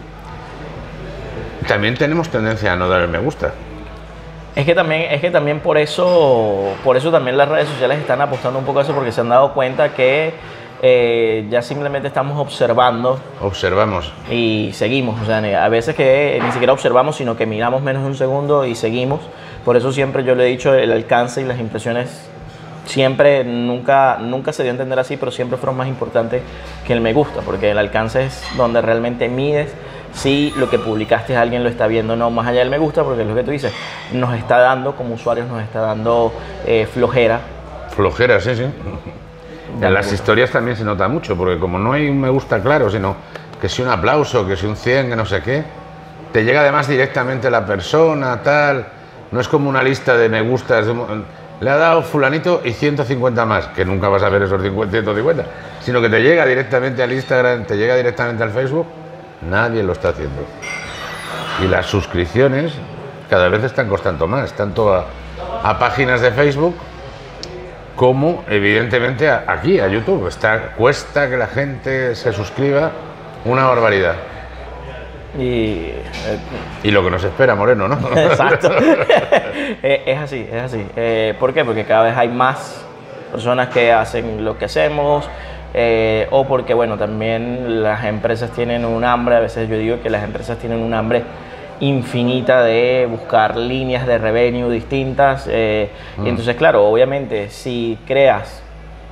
[SPEAKER 1] También tenemos tendencia a no dar el me gusta.
[SPEAKER 2] Es que también, es que también por eso, por eso también las redes sociales están apostando un poco a eso, porque se han dado cuenta que Eh, ya simplemente estamos observando.
[SPEAKER 1] Observamos.
[SPEAKER 2] Y seguimos. O sea, a veces que ni siquiera observamos, sino que miramos menos de un segundo y seguimos. Por eso siempre yo le he dicho, el alcance y las impresiones siempre, nunca, nunca se dio a entender así, pero siempre fueron más importantes que el me gusta, porque el alcance es donde realmente mides si lo que publicaste alguien lo está viendo o no, más allá del me gusta, porque es lo que tú dices, nos está dando, como usuarios, nos está dando eh, flojera.
[SPEAKER 1] Flojera, sí, sí. En las historias también se nota mucho, porque como no hay un me gusta claro, sino que si un aplauso, que si un cien, que no sé qué, te llega además directamente la persona, tal, no es como una lista de me gustas, de, le ha dado fulanito y ciento cincuenta más, que nunca vas a ver esos ciento cincuenta, sino que te llega directamente al Instagram, te llega directamente al Facebook, nadie lo está haciendo. Y las suscripciones cada vez están costando más, tanto a, a páginas de Facebook, como evidentemente aquí, a YouTube. Está, cuesta que la gente se suscriba, una barbaridad.
[SPEAKER 2] Y, eh,
[SPEAKER 1] y lo que nos espera, Moreno, ¿no?
[SPEAKER 2] Exacto. Es así, es así. Eh, ¿Por qué? Porque cada vez hay más personas que hacen lo que hacemos, eh, o porque, bueno, también las empresas tienen un hambre, a veces yo digo que las empresas tienen un hambre infinita de buscar líneas de revenue distintas, eh, mm. y entonces claro, obviamente si creas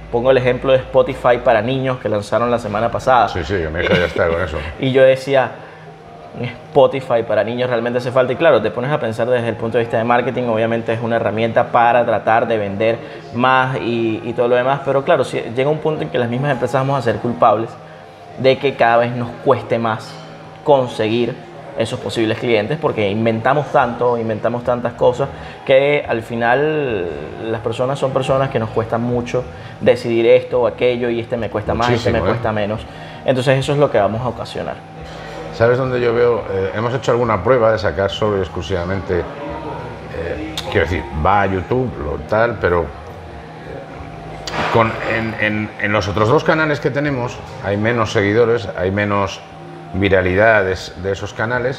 [SPEAKER 2] pongo el ejemplo de Spotify para niños que lanzaron la semana pasada.
[SPEAKER 1] Sí, sí, mi hija ya está con eso.
[SPEAKER 2] Y yo decía, Spotify para niños realmente hace falta. Y claro, te pones a pensar desde el punto de vista de marketing, obviamente es una herramienta para tratar de vender más y, y todo lo demás. Pero claro, si llega un punto en que las mismas empresas vamos a ser culpables de que cada vez nos cueste más conseguir esos posibles clientes, porque inventamos tanto, inventamos tantas cosas, que al final las personas son personas que nos cuesta mucho decidir esto o aquello, y este me cuesta más, este me
[SPEAKER 1] ¿eh?
[SPEAKER 2] cuesta menos. Entonces eso es lo que vamos a ocasionar.
[SPEAKER 1] ¿Sabes dónde yo veo? Eh, hemos hecho alguna prueba de sacar solo y exclusivamente, eh, quiero decir, va a YouTube, lo tal, pero eh, con, en, en, en los otros dos canales que tenemos hay menos seguidores, hay menos viralidad de, de esos canales,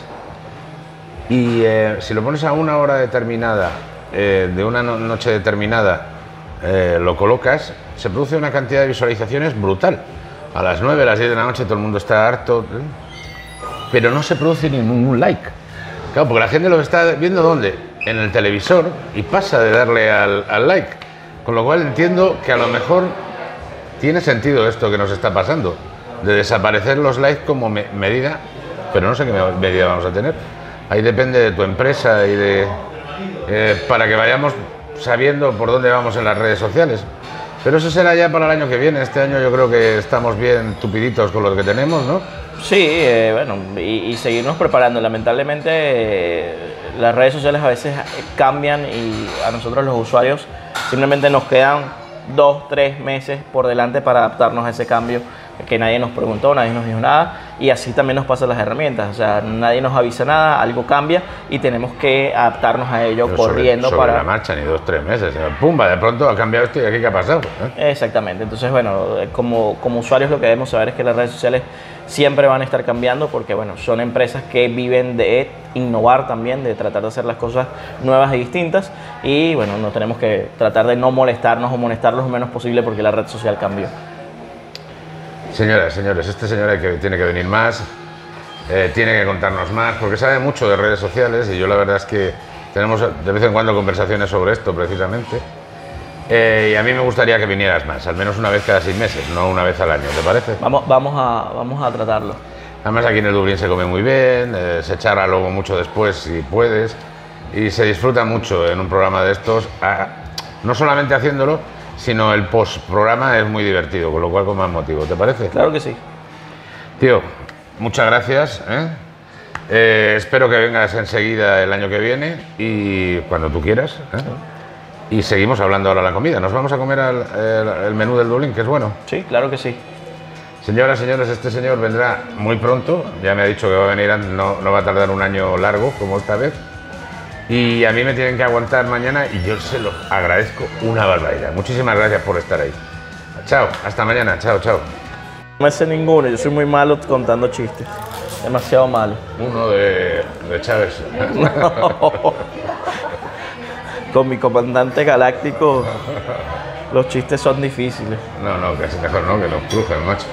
[SPEAKER 1] y eh, si lo pones a una hora determinada, eh, de una no, noche determinada, eh, lo colocas, se produce una cantidad de visualizaciones brutal. A las nueve, a las diez de la noche todo el mundo está harto, pero no se produce ningún like. Claro, porque la gente lo está viendo ¿dónde? En el televisor, y pasa de darle al, al like. Con lo cual entiendo que a lo mejor tiene sentido esto que nos está pasando, de desaparecer los likes como me medida, pero no sé qué medida vamos a tener. Ahí depende de tu empresa y de eh, para que vayamos sabiendo por dónde vamos en las redes sociales. Pero eso será ya para el año que viene. Este año yo creo que estamos bien tupiditos con lo que tenemos, ¿no?
[SPEAKER 2] Sí, eh, bueno, y, y seguirnos preparando. Lamentablemente eh, las redes sociales a veces cambian, y a nosotros los usuarios simplemente nos quedan dos, tres meses por delante para adaptarnos a ese cambio, que nadie nos preguntó, nadie nos dijo nada, y así también nos pasan las herramientas. O sea, nadie nos avisa nada, algo cambia y tenemos que adaptarnos a ello. Pero corriendo
[SPEAKER 1] sobre, sobre
[SPEAKER 2] para
[SPEAKER 1] la marcha, ni dos, tres meses. Pumba, de pronto ha cambiado esto y aquí qué ha pasado, ¿eh?
[SPEAKER 2] Exactamente. Entonces, bueno, como, como usuarios lo que debemos saber es que las redes sociales siempre van a estar cambiando, porque bueno, son empresas que viven de innovar también, de tratar de hacer las cosas nuevas y distintas, y bueno, no tenemos que tratar de no molestarnos o molestarlos lo menos posible porque la red social cambió.
[SPEAKER 1] Señoras, señores, este señor hay que, tiene que venir más, eh, tiene que contarnos más, porque sabe mucho de redes sociales, y yo la verdad es que tenemos de vez en cuando conversaciones sobre esto precisamente, eh, y a mí me gustaría que vinieras más, al menos una vez cada seis meses, no una vez al año, ¿te parece?
[SPEAKER 2] Vamos, vamos, a, vamos a tratarlo.
[SPEAKER 1] Además aquí en el Dublín se come muy bien, eh, se charla luego mucho después si puedes, y se disfruta mucho en un programa de estos, a, no solamente haciéndolo, sino el post-programa es muy divertido, con lo cual con más motivo, ¿te parece?
[SPEAKER 2] Claro que sí.
[SPEAKER 1] Tío, muchas gracias, ¿eh? Eh, espero que vengas enseguida el año que viene, y cuando tú quieras, ¿eh? Y seguimos hablando ahora de la comida. ¿Nos vamos a comer al, el, el menú del Dublín, que es bueno?
[SPEAKER 2] Sí, claro que sí.
[SPEAKER 1] Señoras, señores, este señor vendrá muy pronto, ya me ha dicho que va a venir, no, no va a tardar un año largo como esta vez. Y a mí me tienen que aguantar mañana, y yo se lo agradezco una barbaridad. Muchísimas gracias por estar ahí. Chao, hasta mañana, chao, chao.
[SPEAKER 2] No me sé ninguno, yo soy muy malo contando chistes. Demasiado malo.
[SPEAKER 1] Uno de, de Chávez.
[SPEAKER 2] No. Con mi comandante galáctico los chistes son difíciles.
[SPEAKER 1] No, no, casi mejor no, que nos crujen, macho.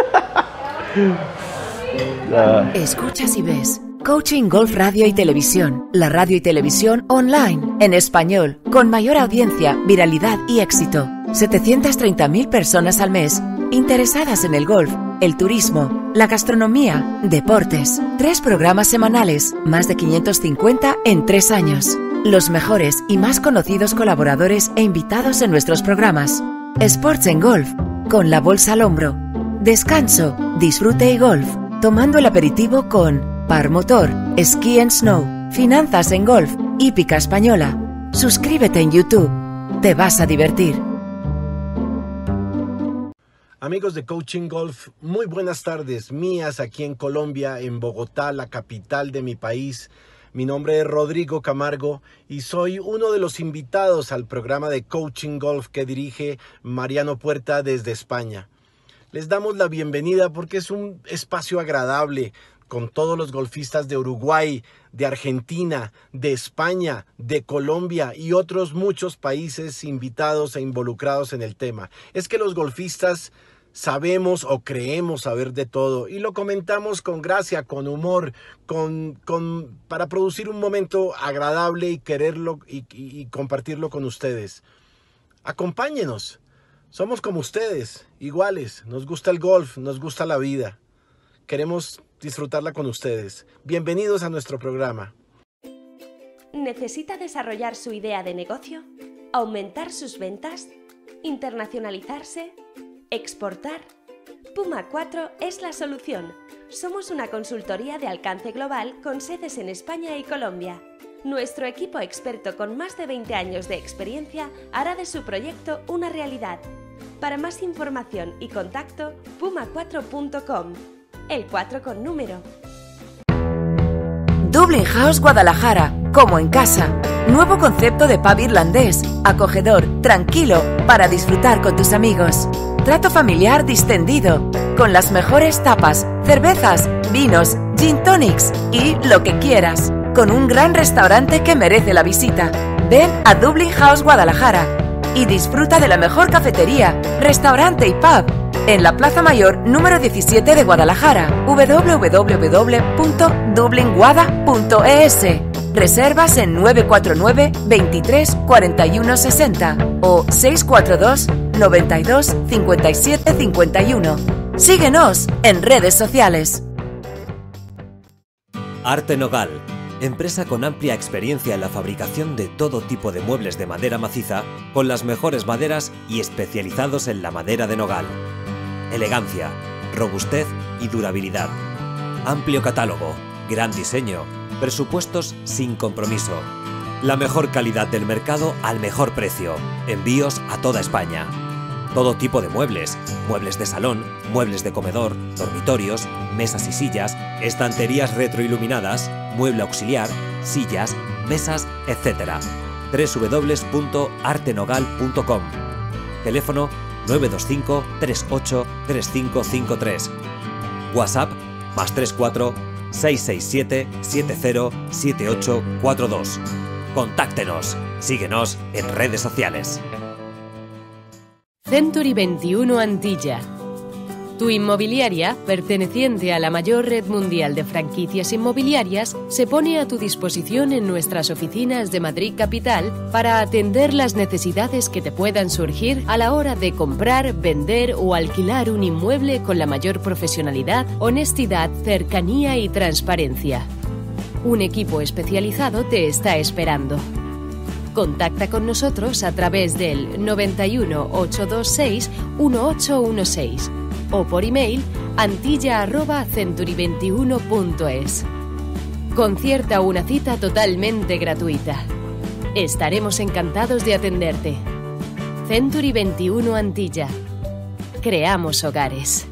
[SPEAKER 2] Ya.
[SPEAKER 7] Escuchas y ves. Coaching Golf Radio y Televisión. La radio y televisión online, en español, con mayor audiencia, viralidad y éxito. setecientas treinta mil personas al mes interesadas en el golf, el turismo, la gastronomía, deportes. Tres programas semanales, más de quinientos cincuenta en tres años. Los mejores y más conocidos colaboradores e invitados en nuestros programas. Sports en Golf, con la bolsa al hombro. Descanso, disfrute y golf, tomando el aperitivo con Par Motor, Ski and Snow, Finanzas en Golf, Hípica Española. Suscríbete en YouTube. Te vas a divertir.
[SPEAKER 9] Amigos de Coaching Golf, muy buenas tardes mías aquí en Colombia, en Bogotá, la capital de mi país. Mi nombre es Rodrigo Camargo y soy uno de los invitados al programa de Coaching Golf que dirige Mariano Puerta desde España. Les damos la bienvenida porque es un espacio agradable con todos los golfistas de Uruguay, de Argentina, de España, de Colombia y otros muchos países invitados e involucrados en el tema. Es que los golfistas sabemos o creemos saber de todo y lo comentamos con gracia, con humor, con, con, para producir un momento agradable y quererlo y, y, y compartirlo con ustedes. Acompáñenos. Somos como ustedes, iguales. Nos gusta el golf, nos gusta la vida. Queremos disfrutarla con ustedes. Bienvenidos a nuestro programa.
[SPEAKER 10] ¿Necesita desarrollar su idea de negocio? ¿Aumentar sus ventas? ¿Internacionalizarse? ¿Exportar? Puma cuatro es la solución. Somos una consultoría de alcance global con sedes en España y Colombia. Nuestro equipo experto con más de veinte años de experiencia hará de su proyecto una realidad. Para más información y contacto, puma cuatro punto com. El cuatro con número.
[SPEAKER 7] Dublin House Guadalajara, como en casa. Nuevo concepto de pub irlandés, acogedor, tranquilo, para disfrutar con tus amigos. Trato familiar distendido, con las mejores tapas, cervezas, vinos, gin tonics y lo que quieras. Con un gran restaurante que merece la visita. Ven a Dublin House Guadalajara y disfruta de la mejor cafetería, restaurante y pub en la Plaza Mayor número diecisiete de Guadalajara. doble u doble u doble u punto dublin guada punto e s. Reservas en nueve cuatro nueve, veintitrés, cuarenta y uno sesenta o seis cuatro dos, noventa y dos, cincuenta y siete cincuenta y uno. Síguenos en redes sociales.
[SPEAKER 6] Arte Nogal, empresa con amplia experiencia en la fabricación de todo tipo de muebles de madera maciza, con las mejores maderas y especializados en la madera de nogal. Elegancia, robustez y durabilidad. Amplio catálogo, gran diseño, presupuestos sin compromiso. La mejor calidad del mercado al mejor precio. Envíos a toda España. Todo tipo de muebles, muebles de salón, muebles de comedor, dormitorios, mesas y sillas, estanterías retroiluminadas, mueble auxiliar, sillas, mesas, etcétera. doble u doble u doble u punto arte nogal punto com. Teléfono nueve dos cinco, tres ocho, tres cinco cinco tres. WhatsApp más tres cuatro, seis seis siete, siete cero, siete ocho cuatro dos. Contáctenos. Síguenos en redes sociales.
[SPEAKER 8] Century veintiuno Antilla. Tu inmobiliaria, perteneciente a la mayor red mundial de franquicias inmobiliarias, se pone a tu disposición en nuestras oficinas de Madrid Capital para atender las necesidades que te puedan surgir a la hora de comprar, vender o alquilar un inmueble con la mayor profesionalidad, honestidad, cercanía y transparencia. Un equipo especializado te está esperando. Contacta con nosotros a través del noventa y uno, ochocientos veintiséis, dieciocho dieciséis o por email antilla arroba century veintiuno punto es. Concierta una cita totalmente gratuita. Estaremos encantados de atenderte. Century veintiuno Antilla. Creamos hogares.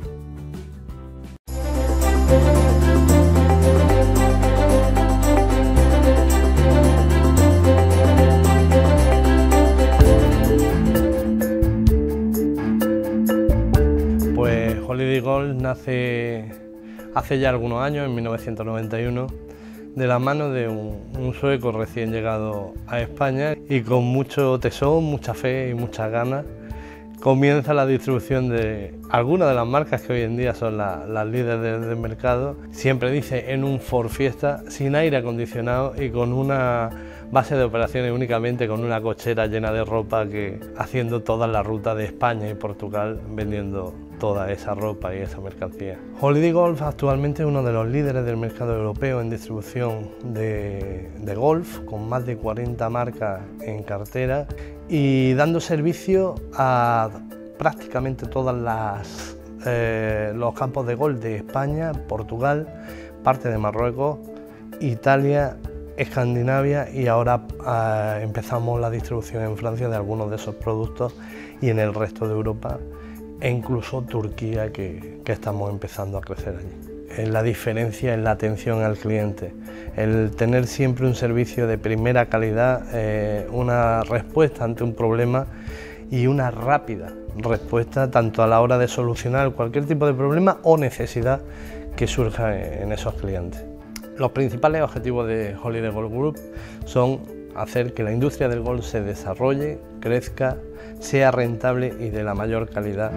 [SPEAKER 4] Holiday Golf nace hace ya algunos años, en mil novecientos noventa y uno, de la mano de un, un sueco recién llegado a España y con mucho tesón, mucha fe y muchas ganas comienza la distribución de algunas de las marcas que hoy en día son la, las líderes del, del mercado. Siempre dice en un Ford Fiesta, sin aire acondicionado y con una base de operaciones únicamente con una cochera llena de ropa, que haciendo toda la ruta de España y Portugal vendiendo toda esa ropa y esa mercancía. Holiday Golf actualmente es uno de los líderes del mercado europeo en distribución de, de golf, con más de cuarenta marcas en cartera y dando servicio a prácticamente todas las eh, los campos de golf de España, Portugal, parte de Marruecos, Italia, Escandinavia y ahora eh, empezamos la distribución en Francia de algunos de esos productos y en el resto de Europa e incluso Turquía, que, que estamos empezando a crecer allí. La diferencia es la atención al cliente, el tener siempre un servicio de primera calidad, eh, una respuesta ante un problema y una rápida respuesta tanto a la hora de solucionar cualquier tipo de problema o necesidad que surja en esos clientes. Los principales objetivos de Holiday Golf Group son hacer que la industria del golf se desarrolle, crezca, sea rentable y de la mayor calidad.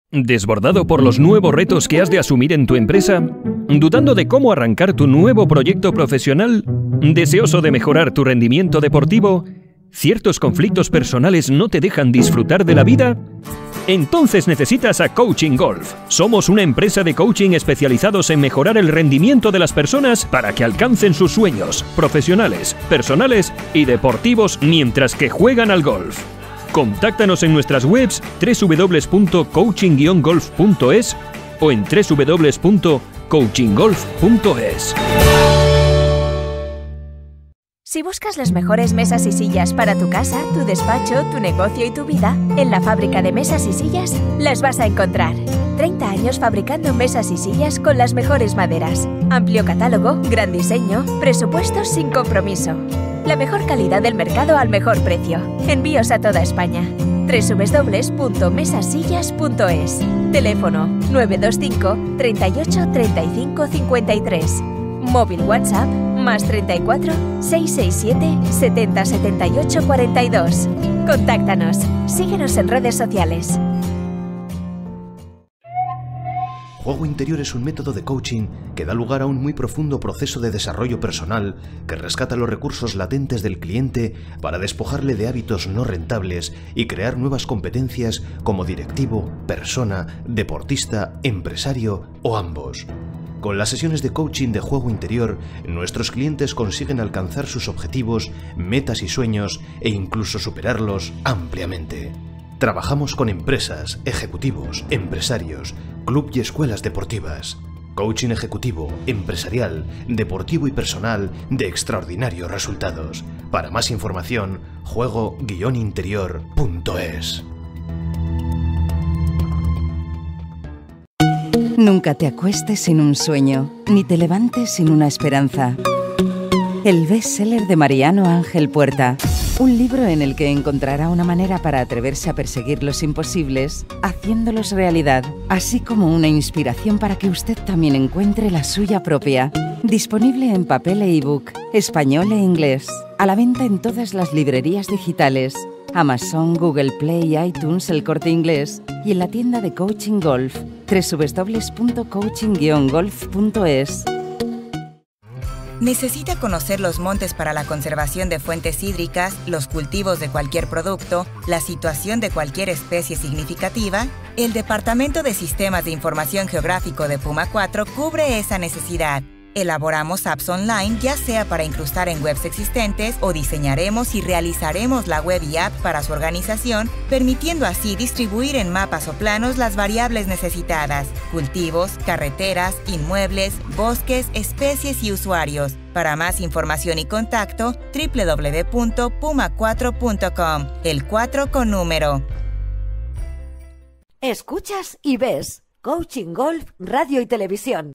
[SPEAKER 11] ¿Desbordado por los nuevos retos que has de asumir en tu empresa? ¿Dudando de cómo arrancar tu nuevo proyecto profesional? ¿Deseoso de mejorar tu rendimiento deportivo? ¿Ciertos conflictos personales no te dejan disfrutar de la vida? Entonces necesitas a Coaching Golf. Somos una empresa de coaching especializados en mejorar el rendimiento de las personas para que alcancen sus sueños profesionales, personales y deportivos mientras que juegan al golf. Contáctanos en nuestras webs doble u doble u doble u punto coaching guion golf punto es o en doble u doble u doble u punto coaching golf punto es.
[SPEAKER 12] Si buscas las mejores mesas y sillas para tu casa, tu despacho, tu negocio y tu vida, en la fábrica de mesas y sillas las vas a encontrar. treinta años fabricando mesas y sillas con las mejores maderas. Amplio catálogo, gran diseño, presupuestos sin compromiso. La mejor calidad del mercado al mejor precio. Envíos a toda España. doble u doble u doble u punto mesasillas punto es. Teléfono nueve dos cinco, treinta y ocho, treinta y cinco, cincuenta y tres. Móvil WhatsApp más treinta y cuatro, seiscientos sesenta y siete, setenta, setenta y ocho, cuarenta y dos. Contáctanos. Síguenos en redes sociales.
[SPEAKER 13] Juego Interior es un método de coaching que da lugar a un muy profundo proceso de desarrollo personal que rescata los recursos latentes del cliente para despojarle de hábitos no rentables y crear nuevas competencias como directivo, persona, deportista, empresario o ambos. Con las sesiones de coaching de Juego Interior, nuestros clientes consiguen alcanzar sus objetivos, metas y sueños e incluso superarlos ampliamente. Trabajamos con empresas, ejecutivos, empresarios, club y escuelas deportivas. Coaching ejecutivo, empresarial, deportivo y personal de extraordinarios resultados. Para más información, juego guion interior punto es.
[SPEAKER 14] Nunca te acuestes sin un sueño, ni te levantes sin una esperanza. El bestseller de Mariano Ángel Puerta. Un libro en el que encontrará una manera para atreverse a perseguir los imposibles, haciéndolos realidad, así como una inspiración para que usted también encuentre la suya propia. Disponible en papel e ebook, español e inglés. A la venta en todas las librerías digitales, Amazon, Google Play, iTunes, El Corte Inglés y en la tienda de Coaching Golf, doble u doble u doble u punto coaching guion golf punto es.
[SPEAKER 15] ¿Necesita conocer los montes para la conservación de fuentes hídricas, los cultivos de cualquier producto, la situación de cualquier especie significativa? El Departamento de Sistemas de Información Geográfico de Puma cuatro cubre esa necesidad. Elaboramos apps online, ya sea para incrustar en webs existentes o diseñaremos y realizaremos la web y app para su organización, permitiendo así distribuir en mapas o planos las variables necesitadas: cultivos, carreteras, inmuebles, bosques, especies y usuarios. Para más información y contacto, doble u doble u doble u punto puma cuatro punto com, el cuatro con número.
[SPEAKER 3] Escuchas y ves Coaching Golf Radio y Televisión.